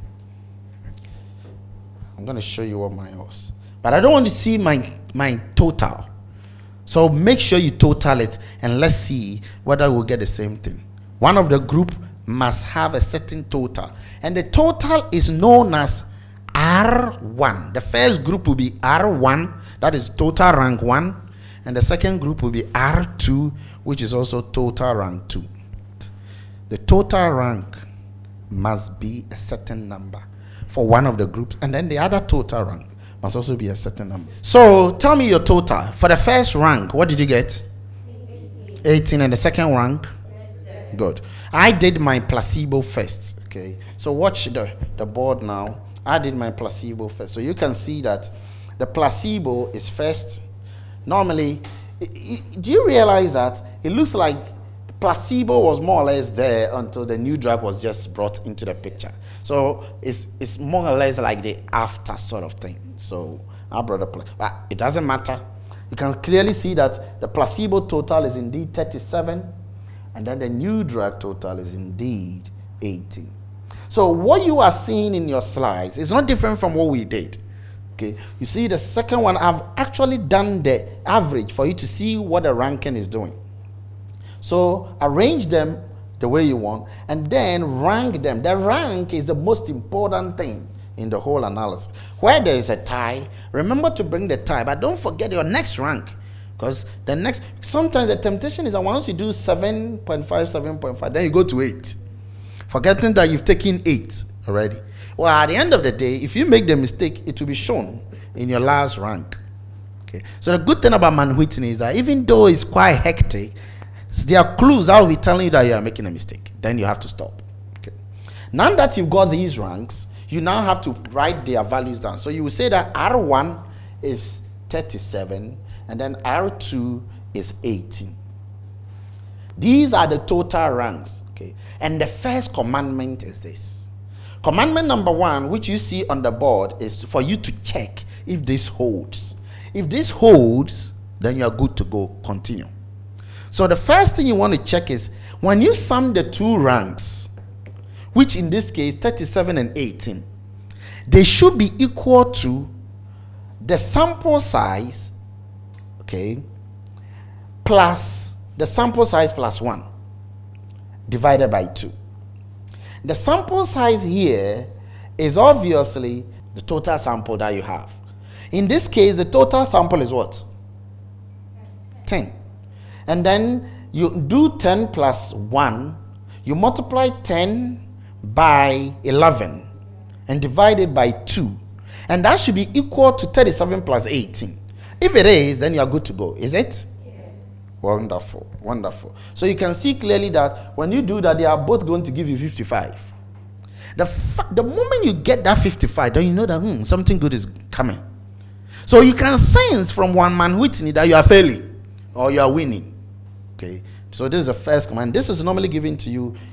I'm going to show you what mine was. But I don't want to see my, my total. So make sure you total it and let's see whether we'll get the same thing. One of the group must have a certain total. And the total is known as R one. The first group will be R one, that is total rank one. And the second group will be R two, which is also total rank two. The total rank must be a certain number for one of the groups. And then the other total rank must also be a certain number. So tell me your total. For the first rank, what did you get? eighteen. And the second rank? Good. I did my placebo first. Okay. So watch the, the board now. I did my placebo first. So you can see that the placebo is first. Normally, it, it, do you realize that it looks like placebo was more or less there until the new drug was just brought into the picture. So it's it's more or less like the after sort of thing. So I brought a placebo, but it doesn't matter. You can clearly see that the placebo total is indeed thirty-seven, and then the new drug total is indeed eighteen. So what you are seeing in your slides is not different from what we did. Okay, you see the second one, I've actually done the average for you to see what the ranking is doing. So arrange them the way you want and then rank them. The rank is the most important thing in the whole analysis. Where there is a tie, remember to bring the tie, but don't forget your next rank, because the next, sometimes the temptation is that once you do seven point five, seven point five, then you go to eight, forgetting that you've taken eight already. Well, at the end of the day, if you make the mistake, it will be shown in your last rank. Okay. So the good thing about Mann-Whitney is that even though it's quite hectic, there are clues that will be telling you that you are making a mistake. Then you have to stop. Okay. Now that you've got these ranks, you now have to write their values down. So you will say that R one is thirty-seven, and then R two is eighteen. These are the total ranks. Okay. And the first commandment is this. Commandment number one, which you see on the board, is for you to check if this holds. If this holds, then you are good to go. Continue. So the first thing you want to check is when you sum the two ranks, which in this case thirty-seven and eighteen, they should be equal to the sample size, okay, plus the sample size plus one divided by two. The sample size here is obviously the total sample that you have. In this case, the total sample is what? ten. And then you do ten plus one. You multiply ten by eleven and divide it by two. And that should be equal to thirty-seven plus eighteen. If it is, then you are good to go. Is it? Yes. Wonderful. Wonderful. So you can see clearly that when you do that, they are both going to give you fifty-five. The, the moment you get that fifty-five, then you know that hmm, something good is coming. So you can sense from one Mann-Whitney that you are failing or you are winning. Okay. So this is the first command. This is normally given to you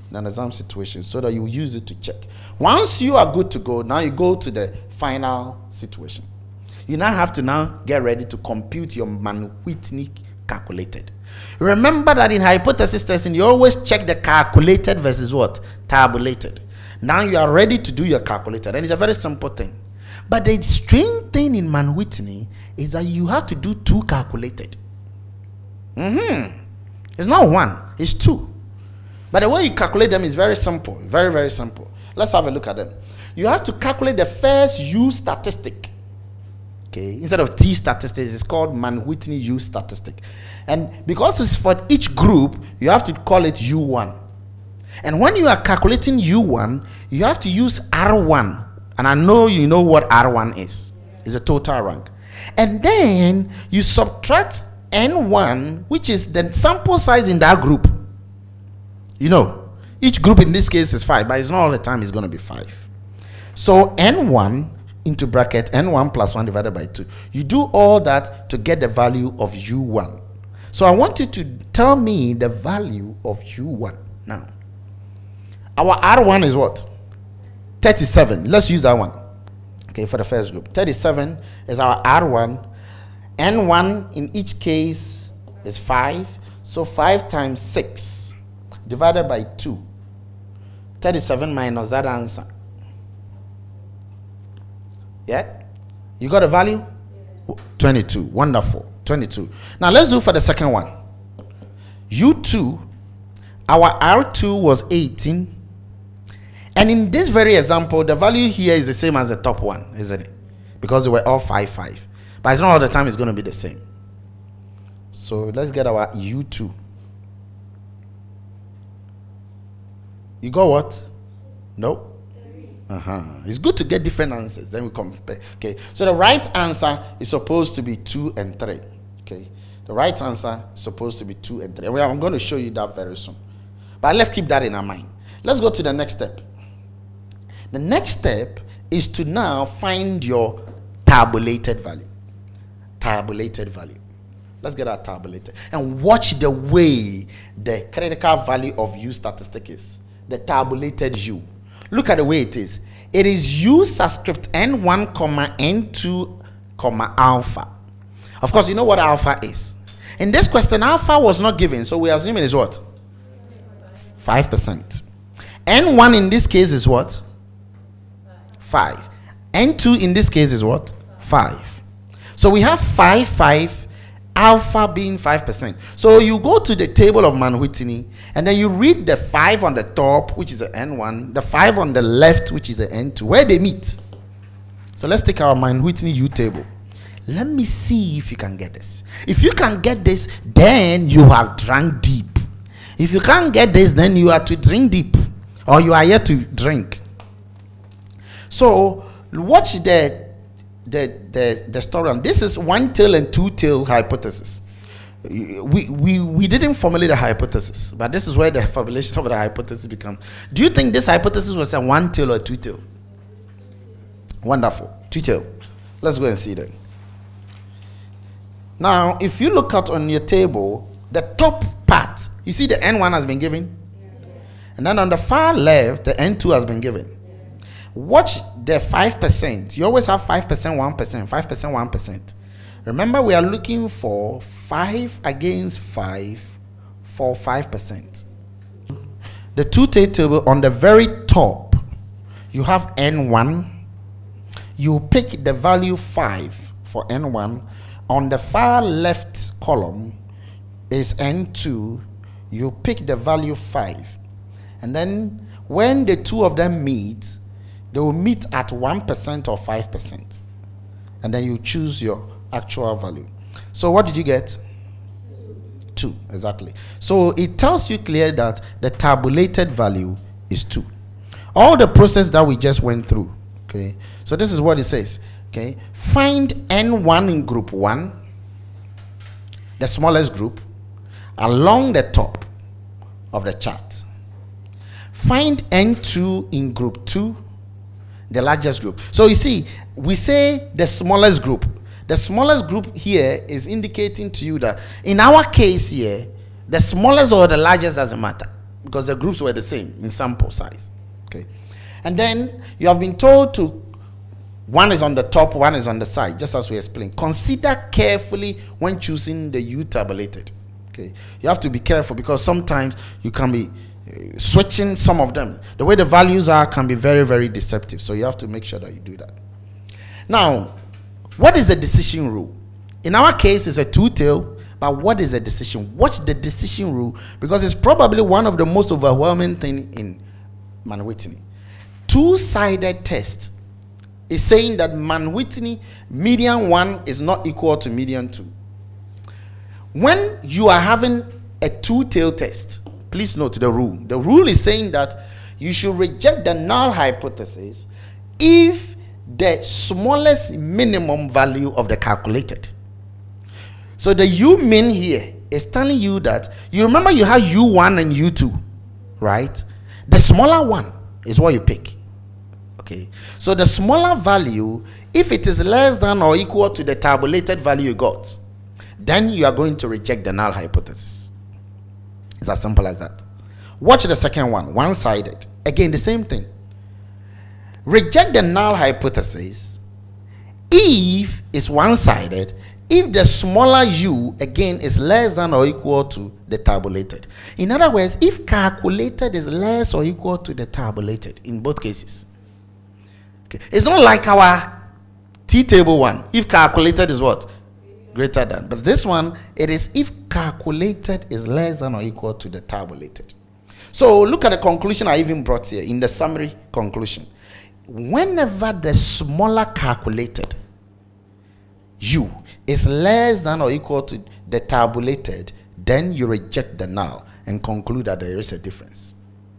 in an exam situation so that you use it to check. Once you are good to go, now you go to the final situation. You now have to now get ready to compute your Mann-Whitney calculated. Remember that in hypothesis testing, you always check the calculated versus what? Tabulated. Now you are ready to do your calculated, and it's a very simple thing. But the strange thing in Mann-Whitney is that you have to do two calculated. Mm-hmm. It's not one, it's two. But the way you calculate them is very simple, very, very simple. Let's have a look at them. You have to calculate the first U statistic. Okay, instead of T statistics, it's called Mann-Whitney U statistic. And because it's for each group, you have to call it U one. And when you are calculating U one, you have to use R one. And I know you know what R one is. It's a total rank. And then you subtract N one, which is the sample size in that group. You know, each group in this case is five, but it's not all the time it's going to be five. So N one into bracket N one plus one divided by two. You do all that to get the value of U one. So I want you to tell me the value of U one now. Our R one is what? thirty-seven. Let's use that one. Okay, for the first group. thirty-seven is our R one. N one in each case is five. So five times six divided by two. thirty-seven minus that answer. Yeah? You got a value? twenty-two. Wonderful. twenty-two. Now let's do for the second one. U two, our R two was eighteen. And in this very example, the value here is the same as the top one, isn't it? Because they were all five, five. But it's not all the time it's going to be the same. So let's get our U two. You got what? No? Uh-huh. It's good to get different answers. Then we compare. Okay. So the right answer is supposed to be two and three. Okay. The right answer is supposed to be two and three. And I'm going to show you that very soon. But let's keep that in our mind. Let's go to the next step. The next step is to now find your tabulated value. Tabulated value. Let's get our tabulated. And watch the way the critical value of U statistic is. The tabulated U. Look at the way it is. It is U subscript N one, comma, N two, comma, alpha. Of course, you know what alpha is. In this question, alpha was not given. So we are assuming is what? five percent. N one in this case is what? five. N two in this case is what? five. So we have five, five, alpha being five percent. So you go to the table of Mann-Whitney and then you read the five on the top, which is the N one, the five on the left, which is the N two, where they meet. So let's take our Mann-Whitney U table. Let me see if you can get this. If you can get this, then you have drunk deep. If you can't get this, then you are to drink deep, or you are here to drink. So watch the the the, the story. This is one tail and two tail hypothesis. We, we we didn't formulate a hypothesis, but this is where the formulation of the hypothesis becomes. Do you think this hypothesis was a one tail or two tail? Wonderful. Two tail. Let's go and see them. Now, if you look out on your table, the top part, you see the N one has been given, and then on the far left, the N two has been given. Watch the five percent. You always have five percent, one percent, five percent, one percent. Remember, we are looking for five against five for five percent. The two-tail table, on the very top, you have N one. You pick the value five for N one. On the far left column is N two. You pick the value five. And then when the two of them meet, they will meet at one percent or five percent. And then you choose your actual value. So what did you get? Two. Two, exactly. So it tells you clear that the tabulated value is two. All the process that we just went through. Okay. So this is what it says. Okay. Find N one in group one, the smallest group, along the top of the chart. Find N two in group two, the largest group. So you see, we say the smallest group. The smallest group here is indicating to you that in our case here, the smallest or the largest doesn't matter. because the groups were the same in sample size. Okay, and then you have been told to, one is on the top, one is on the side, just as we explained. Consider carefully when choosing the U tabulated. Okay, you have to be careful because sometimes you can be uh, switching some of them. The way the values are can be very, very deceptive. So you have to make sure that you do that. Now, what is a decision rule? In our case, it's a two-tail. But what is a decision? Watch the decision rule, because it's probably one of the most overwhelming things in Man-Whitney. Two-sided test is saying that Man-Whitney median one is not equal to median two. When you are having a two-tail test, please note the rule. The rule is saying that you should reject the null hypothesis if the smallest minimum value of the calculated. So the U min here is telling you that, you remember you have U one and U two, right? The smaller one is what you pick. Okay. So the smaller value, if it is less than or equal to the tabulated value you got, then you are going to reject the null hypothesis. It's as simple as that. Watch the second one, one-sided. Again, the same thing. Reject the null hypothesis if it's one-sided, if the smaller u, again, is less than or equal to the tabulated. In other words, if calculated is less or equal to the tabulated, in both cases. Okay. It's not like our T-table one. If calculated is what? Greater than. But this one, it is if calculated is less than or equal to the tabulated. So look at the conclusion I even brought here in the summary conclusion. Whenever the smaller calculated u is less than or equal to the tabulated, then you reject the null and conclude that there is a difference.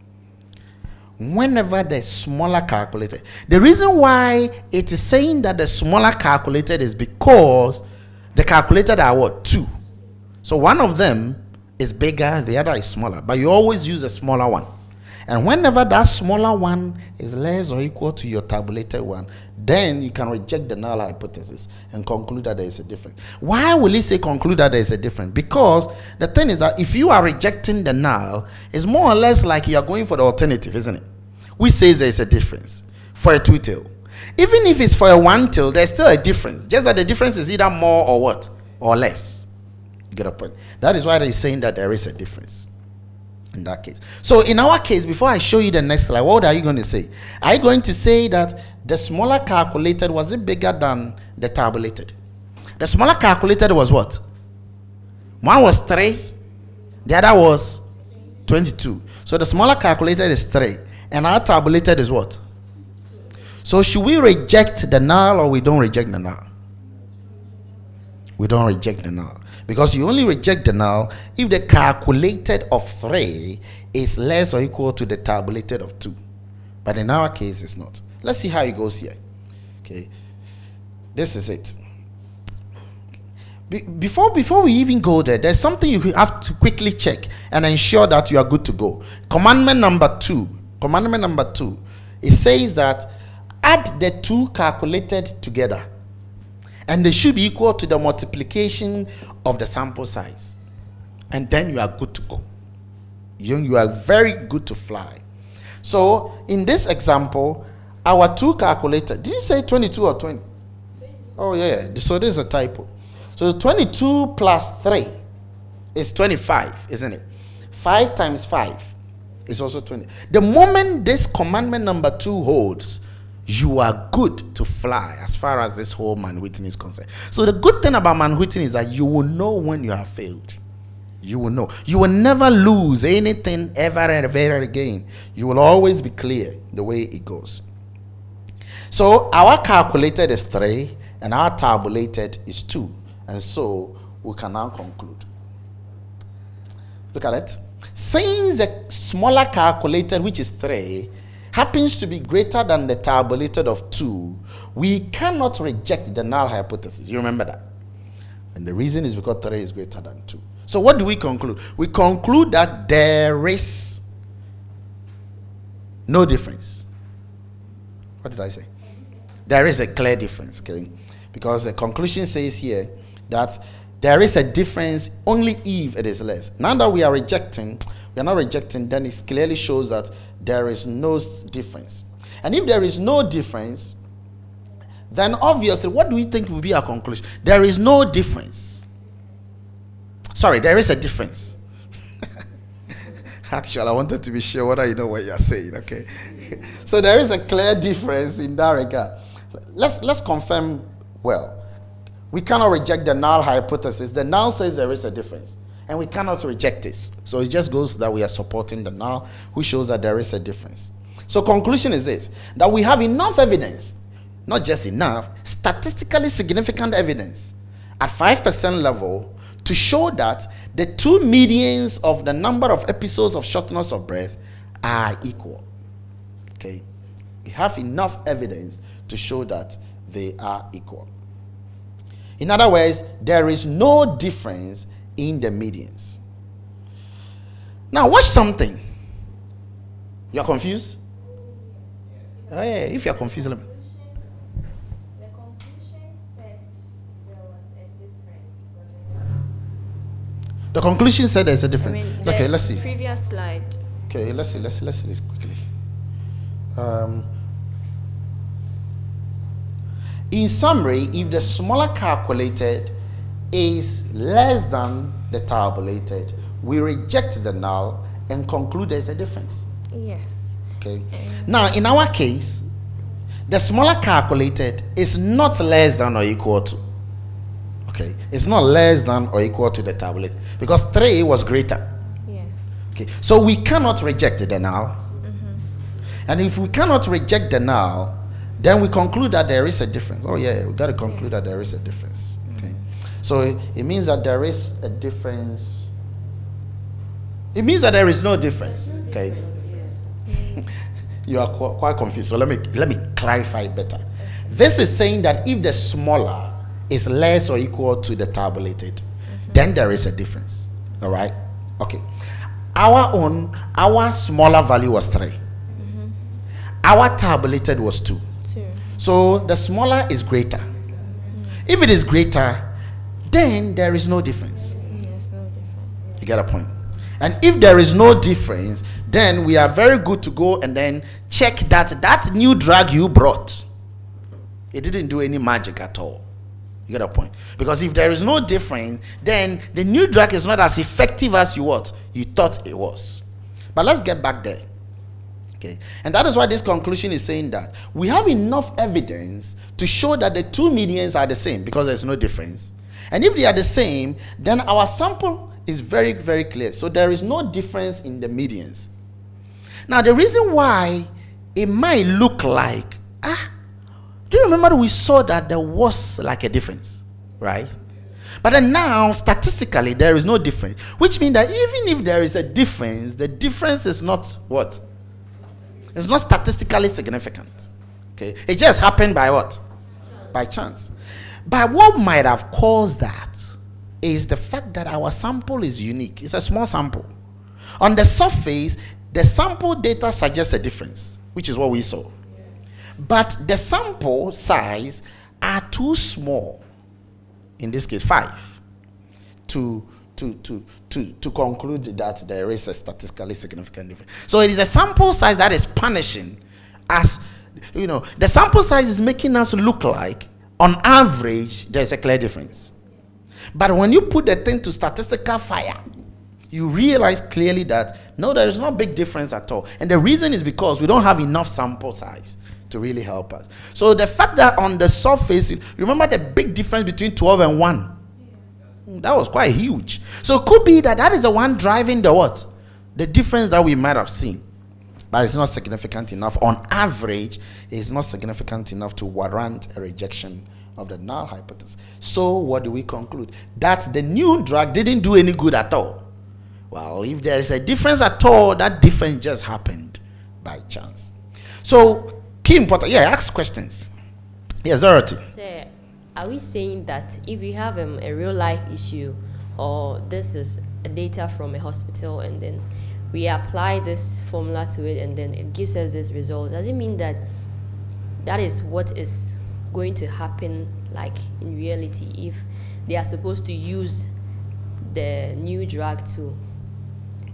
Whenever the smaller calculated, the reason why it is saying that the smaller calculated is because the calculated are what? Two. So one of them is bigger, the other is smaller, but you always use a smaller one. And whenever that smaller one is less or equal to your tabulated one, then you can reject the null hypothesis and conclude that there is a difference. Why will he say conclude that there is a difference? Because the thing is that if you are rejecting the null, it's more or less like you are going for the alternative, isn't it? Which says there is a difference for a two-tail. Even if it's for a one-tail, there's still a difference. Just that the difference is either more or what? Or less. You get a point? That is why they're saying that there is a difference in that case. So in our case, before I show you the next slide, what are you going to say? Are you going to say that the smaller calculated, was it bigger than the tabulated? The smaller calculated was what? One was three, the other was twenty-two. So the smaller calculated is three, and our tabulated is what? So should we reject the null or we don't reject the null? We don't reject the null. Because you only reject the null if the calculated of three is less or equal to the tabulated of two. But in our case, it's not. Let's see how it goes here. Okay. This is it. Be before, before we even go there, there's something you have to quickly check and ensure that you are good to go. Commandment number two. Commandment number two. It says that add the two calculated together, and they should be equal to the multiplication of the sample size. And then you are good to go. You, you are very good to fly. So in this example, our two calculated, did you say twenty-two or twenty? Oh yeah, so this is a typo. So twenty-two plus three is twenty-five, isn't it? five times five is also twenty. The moment this commandment number two holds, you are good to fly as far as this whole Man-Whitney is concerned. So the good thing about Man-Whitney is that you will know when you have failed. You will know. You will never lose anything ever and ever again. You will always be clear the way it goes. So our calculated is three and our tabulated is two. And so we can now conclude. Look at it. Since the smaller calculated, which is three, happens to be greater than the tabulated of two, we cannot reject the null hypothesis. You remember that? And the reason is because three is greater than two. So what do we conclude? We conclude that there is no difference. What did I say? There is a clear difference, okay? Because the conclusion says here that there is a difference only if it is less. Now that we are rejecting, we are not rejecting, then it clearly shows that there is no s- difference. And if there is no difference, then obviously, what do we think will be our conclusion? There is no difference. Sorry, there is a difference. Actually, I wanted to be sure whether you know what you're saying. Okay. So there is a clear difference in that regard. Let's let's confirm well. We cannot reject the null hypothesis. The null says there is a difference, and we cannot reject this. So it just goes that we are supporting the null, which shows that there is a difference. So conclusion is this, that we have enough evidence, not just enough, statistically significant evidence at five percent level to show that the two medians of the number of episodes of shortness of breath are equal. Okay, we have enough evidence to show that they are equal. In other words, there is no difference in the medians. Now watch something. You are confused? Oh yeah, if you are confused, let me. The conclusion said there was a difference. The conclusion said there's a I difference. mean, Okay, the let's see. Previous slide. Okay, let's see. Let's see. Let's see this quickly. Um, in summary, if the smaller calculated is less than the tabulated, we reject the null and conclude there's a difference. Yes. Okay. Now, in our case, the smaller calculated is not less than or equal to. Okay. It's not less than or equal to the tabulated because three was greater. Yes. Okay. So we cannot reject the null. And if we cannot reject the null, then we conclude that there is a difference. Oh yeah, we got to conclude that there is a difference. Okay. So it, it means that there is a difference. It means that there is no difference. Okay. You are qu- quite confused. So let me let me clarify it better. This is saying that if the smaller is less or equal to the tabulated, mm-hmm. then there is a difference. All right. Okay. Our own, our smaller value was three. Mm-hmm. Our tabulated was two. Two. So the smaller is greater. Mm-hmm. If it is greater, then there is no difference. Yes, no difference. You get a point. And if there is no difference, then we are very good to go and then check that that new drug you brought, it didn't do any magic at all. You get a point. Because if there is no difference, then the new drug is not as effective as you what you thought it was. But let's get back there. Okay. And that is why this conclusion is saying that we have enough evidence to show that the two medians are the same because there's no difference. And if they are the same, then our sample is very, very clear. So there is no difference in the medians. Now, the reason why it might look like, ah, do you remember we saw that there was like a difference, right? But then now, statistically, there is no difference, which means that even if there is a difference, the difference is not what? It's not statistically significant. Okay, it just happened by what? By chance. But what might have caused that is the fact that our sample is unique. It's a small sample. On the surface, the sample data suggests a difference, which is what we saw. But the sample size are too small, in this case five, to, to, to, to, to conclude that there is a statistically significant difference. So it is a sample size that is punishing as, you know, the sample size is making us look like, on average, there's a clear difference. But when you put the thing to statistical fire, you realize clearly that no, there is no big difference at all. And the reason is because we don't have enough sample size to really help us. So the fact that on the surface, remember the big difference between twelve and one? That was quite huge. So it could be that that is the one driving the what? The difference that we might have seen. But it's not significant enough. On average, it's not significant enough to warrant a rejection of the null hypothesis. So what do we conclude? That the new drug didn't do any good at all. Well, if there is a difference at all, that difference just happened by chance. So, key important. Yeah, ask questions. Yes, Dorothy. So, are we saying that if you have um, a real life issue, or this is a data from a hospital, and then we apply this formula to it, and then it gives us this result, does it mean that that is what is going to happen, like in reality, if they are supposed to use the new drug to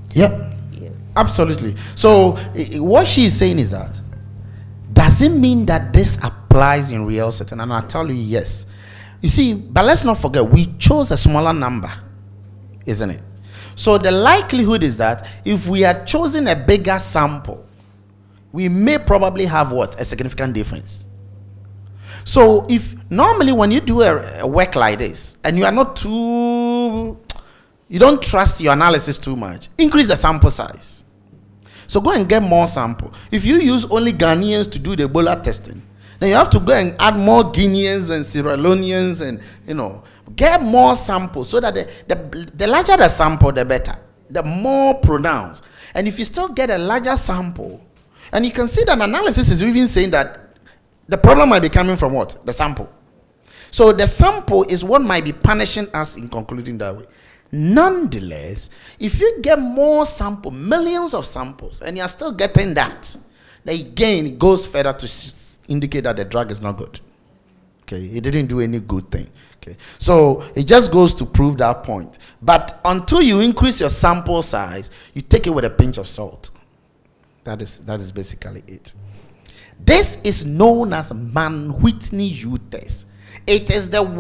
Yeah, Yeah. absolutely. So i- i- what she is saying is that, does it mean that this applies in real setting? And I tell you yes. You see, but let's not forget, we chose a smaller number, isn't it? So the likelihood is that if we had chosen a bigger sample, we may probably have what? A significant difference. So if normally when you do a, a work like this and you are not too, you don't trust your analysis too much, increase the sample size. So go and get more sample. If you use only Ghanaians to do the Ebola testing, then you have to go and add more Guineans and Sierra Leoneans and, you know, get more samples so that the, the, the larger the sample, the better, the more pronounced. And if you still get a larger sample, and you can see that analysis is even saying that the problem might be coming from what? The sample. So the sample is what might be punishing us in concluding that way. Nonetheless, if you get more sample, millions of samples, and you're still getting that, then again, it goes further to indicate that the drug is not good. Okay, it didn't do any good thing. Okay, so it just goes to prove that point. But until you increase your sample size, you take it with a pinch of salt. That is that is basically it. This is known as Mann-Whitney-U test. It is the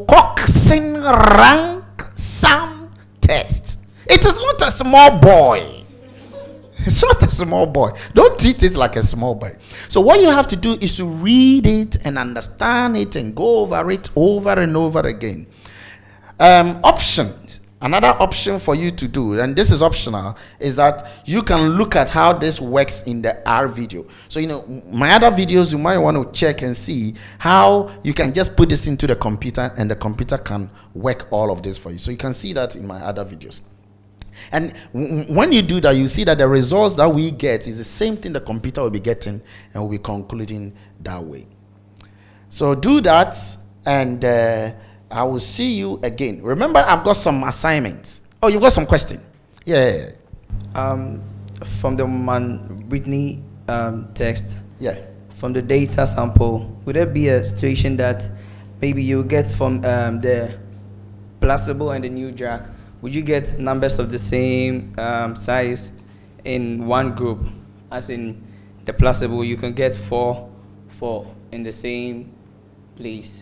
Wilcoxon-Rank-Sum test. It is not a small boy. It's not a small boy. Don't treat it like a small boy. So what you have to do is to read it and understand it and go over it over and over again. Um, options. Another option for you to do, and this is optional, is that you can look at how this works in the R video. So, you know, my other videos, you might want to check and see how you can just put this into the computer and the computer can work all of this for you. So you can see that in my other videos. And when you do that, you see that the results that we get is the same thing the computer will be getting and will be concluding that way. So do that, and uh, I will see you again. Remember, I've got some assignments. Oh, you've got some question? Yeah. Um, from the Mann-Whitney um, text, Yeah. from the data sample, would there be a situation that maybe you get from um, the placebo and the new drug? Would you get numbers of the same um, size in one group? As in the placebo, you can get four, four in the same place.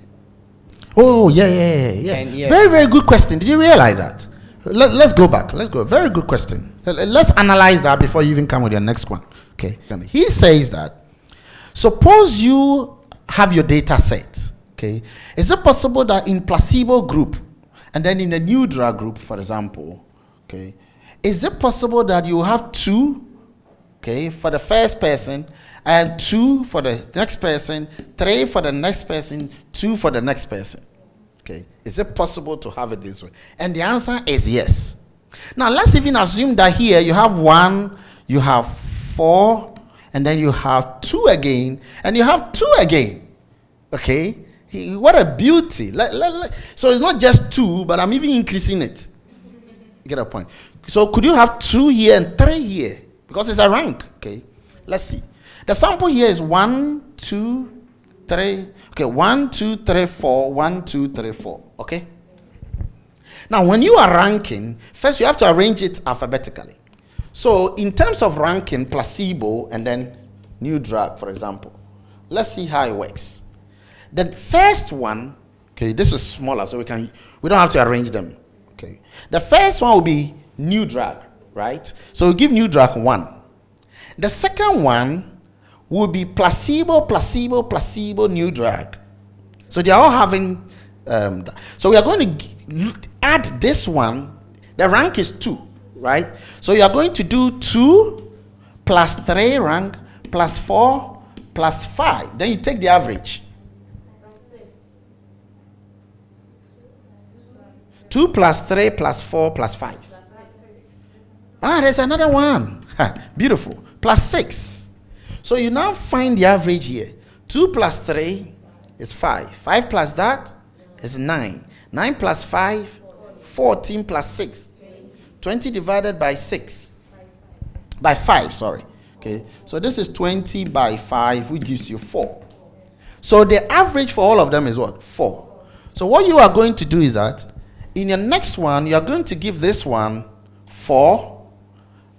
Oh, yeah, yeah, yeah, yeah. And yeah. Very, very good question. Did you realize that? Let, let's go back. Let's go. Very good question. Let's analyze that before you even come with your next one. Okay. He says that, suppose you have your data set. Okay. Is it possible that in placebo group and then in the new drug group, for example, okay, is it possible that you have two, okay, for the first person, and two for the next person, three for the next person, two for the next person? Okay, is it possible to have it this way? And the answer is yes. Now let's even assume that here you have one, you have four, and then you have two again, and you have two again. Okay, what a beauty. Let, let, let. So it's not just two, but I'm even increasing it. You get a point? So could you have two here and three here? Because it's a rank. Okay, let's see. The sample here is one, two, three. Okay, one, two, three, four. One, two, three, four. Okay. Now, when you are ranking, first you have to arrange it alphabetically. So, in terms of ranking, placebo and then new drug, for example, let's see how it works. The first one, okay, this is smaller, so we can we don't have to arrange them. Okay. The first one will be new drug, right? So we give new drug one. The second one will be placebo, placebo, placebo, new drug. So they are all having, um, so we are going to add this one. The rank is two, right? So you are going to do two plus three rank plus four plus five. Then you take the average. two plus three plus four plus five. Ah, there's another one. Beautiful. Plus six. So you now find the average here. two plus three is five. five plus that is nine. nine plus five, fourteen plus six. twenty divided by six. By five, sorry. Okay. So this is twenty by five, which gives you four. So the average for all of them is what? four. So what you are going to do is that in your next one, you are going to give this one four,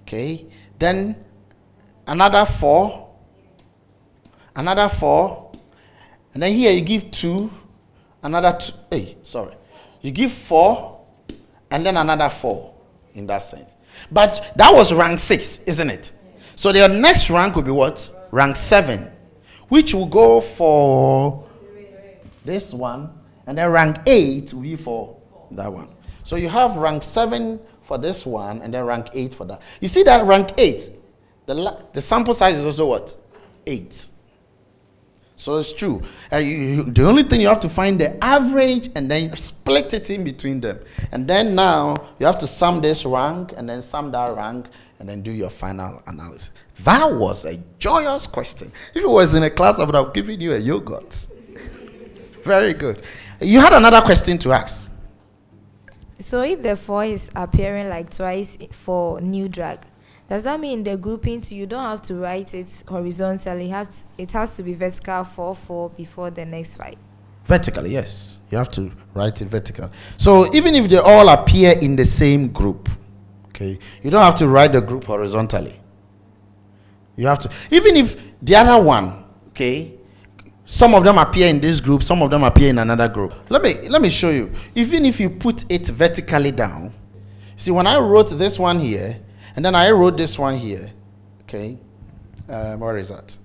Okay, then another four, another four, and then here you give two, another two. Hey, sorry, you give four, and then another four in that sense. But that was rank six, isn't it? So their next rank will be what? Rank seven, which will go for this one, and then rank eight will be for that one. So you have rank seven for this one, and then rank eight for that. You see that rank eight, the, the sample size is also what? eight. So it's true. Uh, you, you, the only thing you have to find the average and then split it in between them. And then now you have to sum this rank and then sum that rank and then do your final analysis. That was a joyous question. If it was in a class, I would have given you a yogurt. Very good. You had another question to ask. So if the four is appearing like twice for new drag, does that mean the grouping two, you don't have to write it horizontally? Have to, it has to be vertical four four before the next five. Vertically, yes. You have to write it vertical. So even if they all appear in the same group, okay, you don't have to write the group horizontally. You have to, even if the other one, okay, some of them appear in this group, some of them appear in another group. Let me let me show you. Even if you put it vertically down, see, when I wrote this one here, and then I wrote this one here, okay, um, where is that?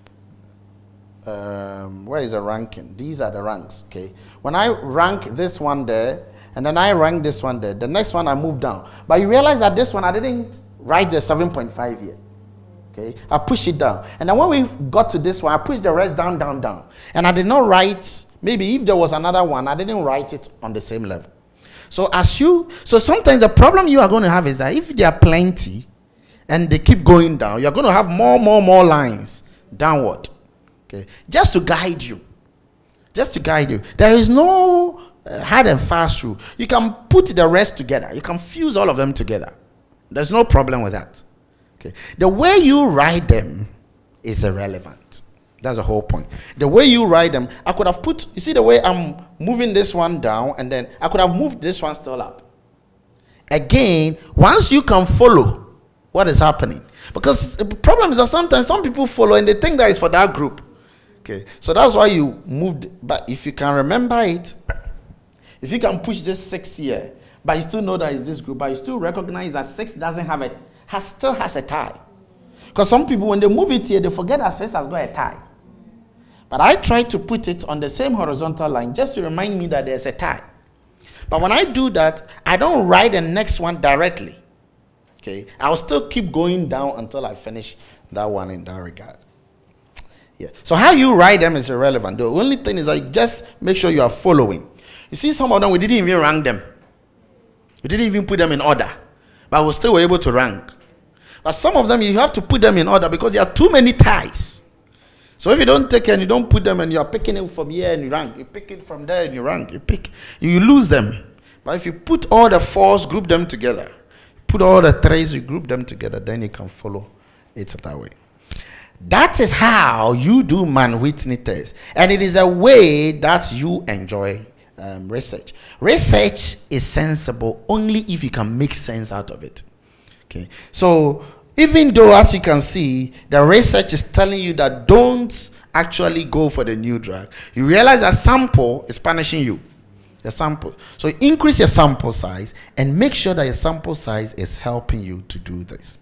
Um, where is the ranking? These are the ranks, okay. When I rank this one there, and then I rank this one there, the next one I move down. But you realize that this one I didn't write the seven point five here. Okay, I push it down, and then when we got to this one, I pushed the rest down, down, down, and I did not write. Maybe if there was another one, I didn't write it on the same level. So as you, so sometimes the problem you are going to have is that if there are plenty, and they keep going down, you're going to have more, more, more lines downward. Okay, just to guide you, just to guide you. There is no uh, hard and fast rule. You can put the rest together. You can fuse all of them together. There's no problem with that. Okay. The way you write them is irrelevant. That's the whole point. The way you write them, I could have put, you see the way I'm moving this one down, and then I could have moved this one still up. Again, once you can follow what is happening, because the problem is that sometimes some people follow and they think that it's for that group. Okay, so that's why you moved. But if you can remember it, if you can push this six here, but you still know that it's this group, but you still recognize that six doesn't have a has still has a tie. Because some people, when they move it here, they forget that six has got a tie. But I try to put it on the same horizontal line just to remind me that there's a tie. But when I do that, I don't write the next one directly. Okay, I'll still keep going down until I finish that one in that regard. Yeah. So how you write them is irrelevant. The only thing is that just make sure you are following. You see, some of them we didn't even rank them. We didn't even put them in order, but we still were able to rank. But some of them you have to put them in order because there are too many ties. So if you don't take it and you don't put them and you are picking it from here and you rank, you pick it from there and you rank, you pick, you lose them. But if you put all the fours, group them together, put all the threes, you group them together, then you can follow it that way. That is how you do Mann-Whitney test, and it is a way that you enjoy um, research. Research is sensible only if you can make sense out of it. Okay, so even though, as you can see, the research is telling you that don't actually go for the new drug, you realize that sample is punishing you. The sample. So increase your sample size and make sure that your sample size is helping you to do this.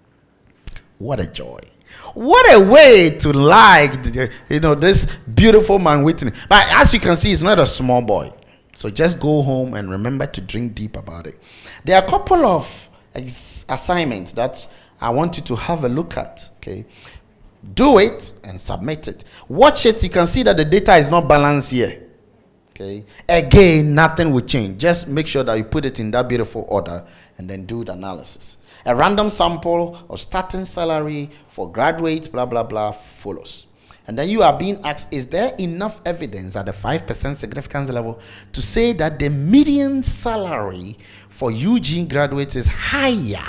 What a joy. What a way to like, the, you know, this beautiful Mann-Whitney. But as you can see, he's not a small boy. So just go home and remember to drink deep about it. There are a couple of assignments that I want you to have a look at. Okay, do it and submit it. Watch it. You can see that the data is not balanced here. Okay, again, nothing will change. Just make sure that you put it in that beautiful order and then do the analysis. A random sample of starting salary for graduates, blah blah blah, follows. And then you are being asked, is there enough evidence at the five percent significance level to say that the median salary for U G graduates is higher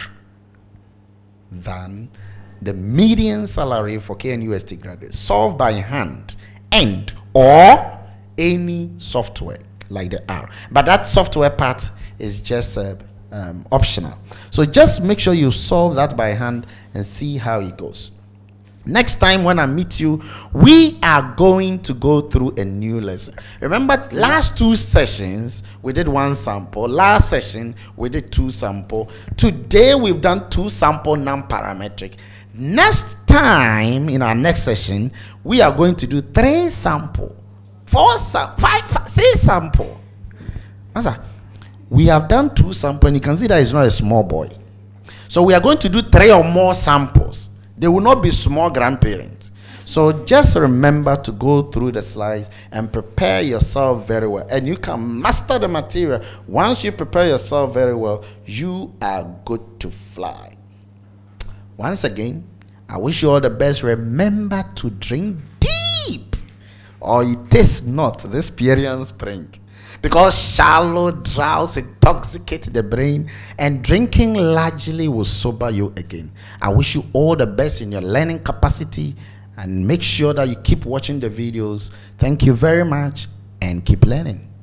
than the median salary for K N U S T graduates? Solved by hand and or any software like the R. But that software part is just uh, um, optional. So just make sure you solve that by hand and see how it goes. Next time when I meet you, we are going to go through a new lesson. Remember, last two sessions we did one sample. Last session we did two sample. Today we've done two sample non-parametric. Next time in our next session we are going to do three sample, four sample, five, five, six sample. Master, we have done two sample and you can see that it's not a small boy. So we are going to do three or more samples. They will not be small grandparents. So just remember to go through the slides and prepare yourself very well. And you can master the material. Once you prepare yourself very well, you are good to fly. Once again, I wish you all the best. Remember to drink deep, or it tastes not this Pyrean spring. Because shallow draughts intoxicate the brain, and drinking largely will sober you again. I wish you all the best in your learning capacity, and make sure that you keep watching the videos. Thank you very much and keep learning.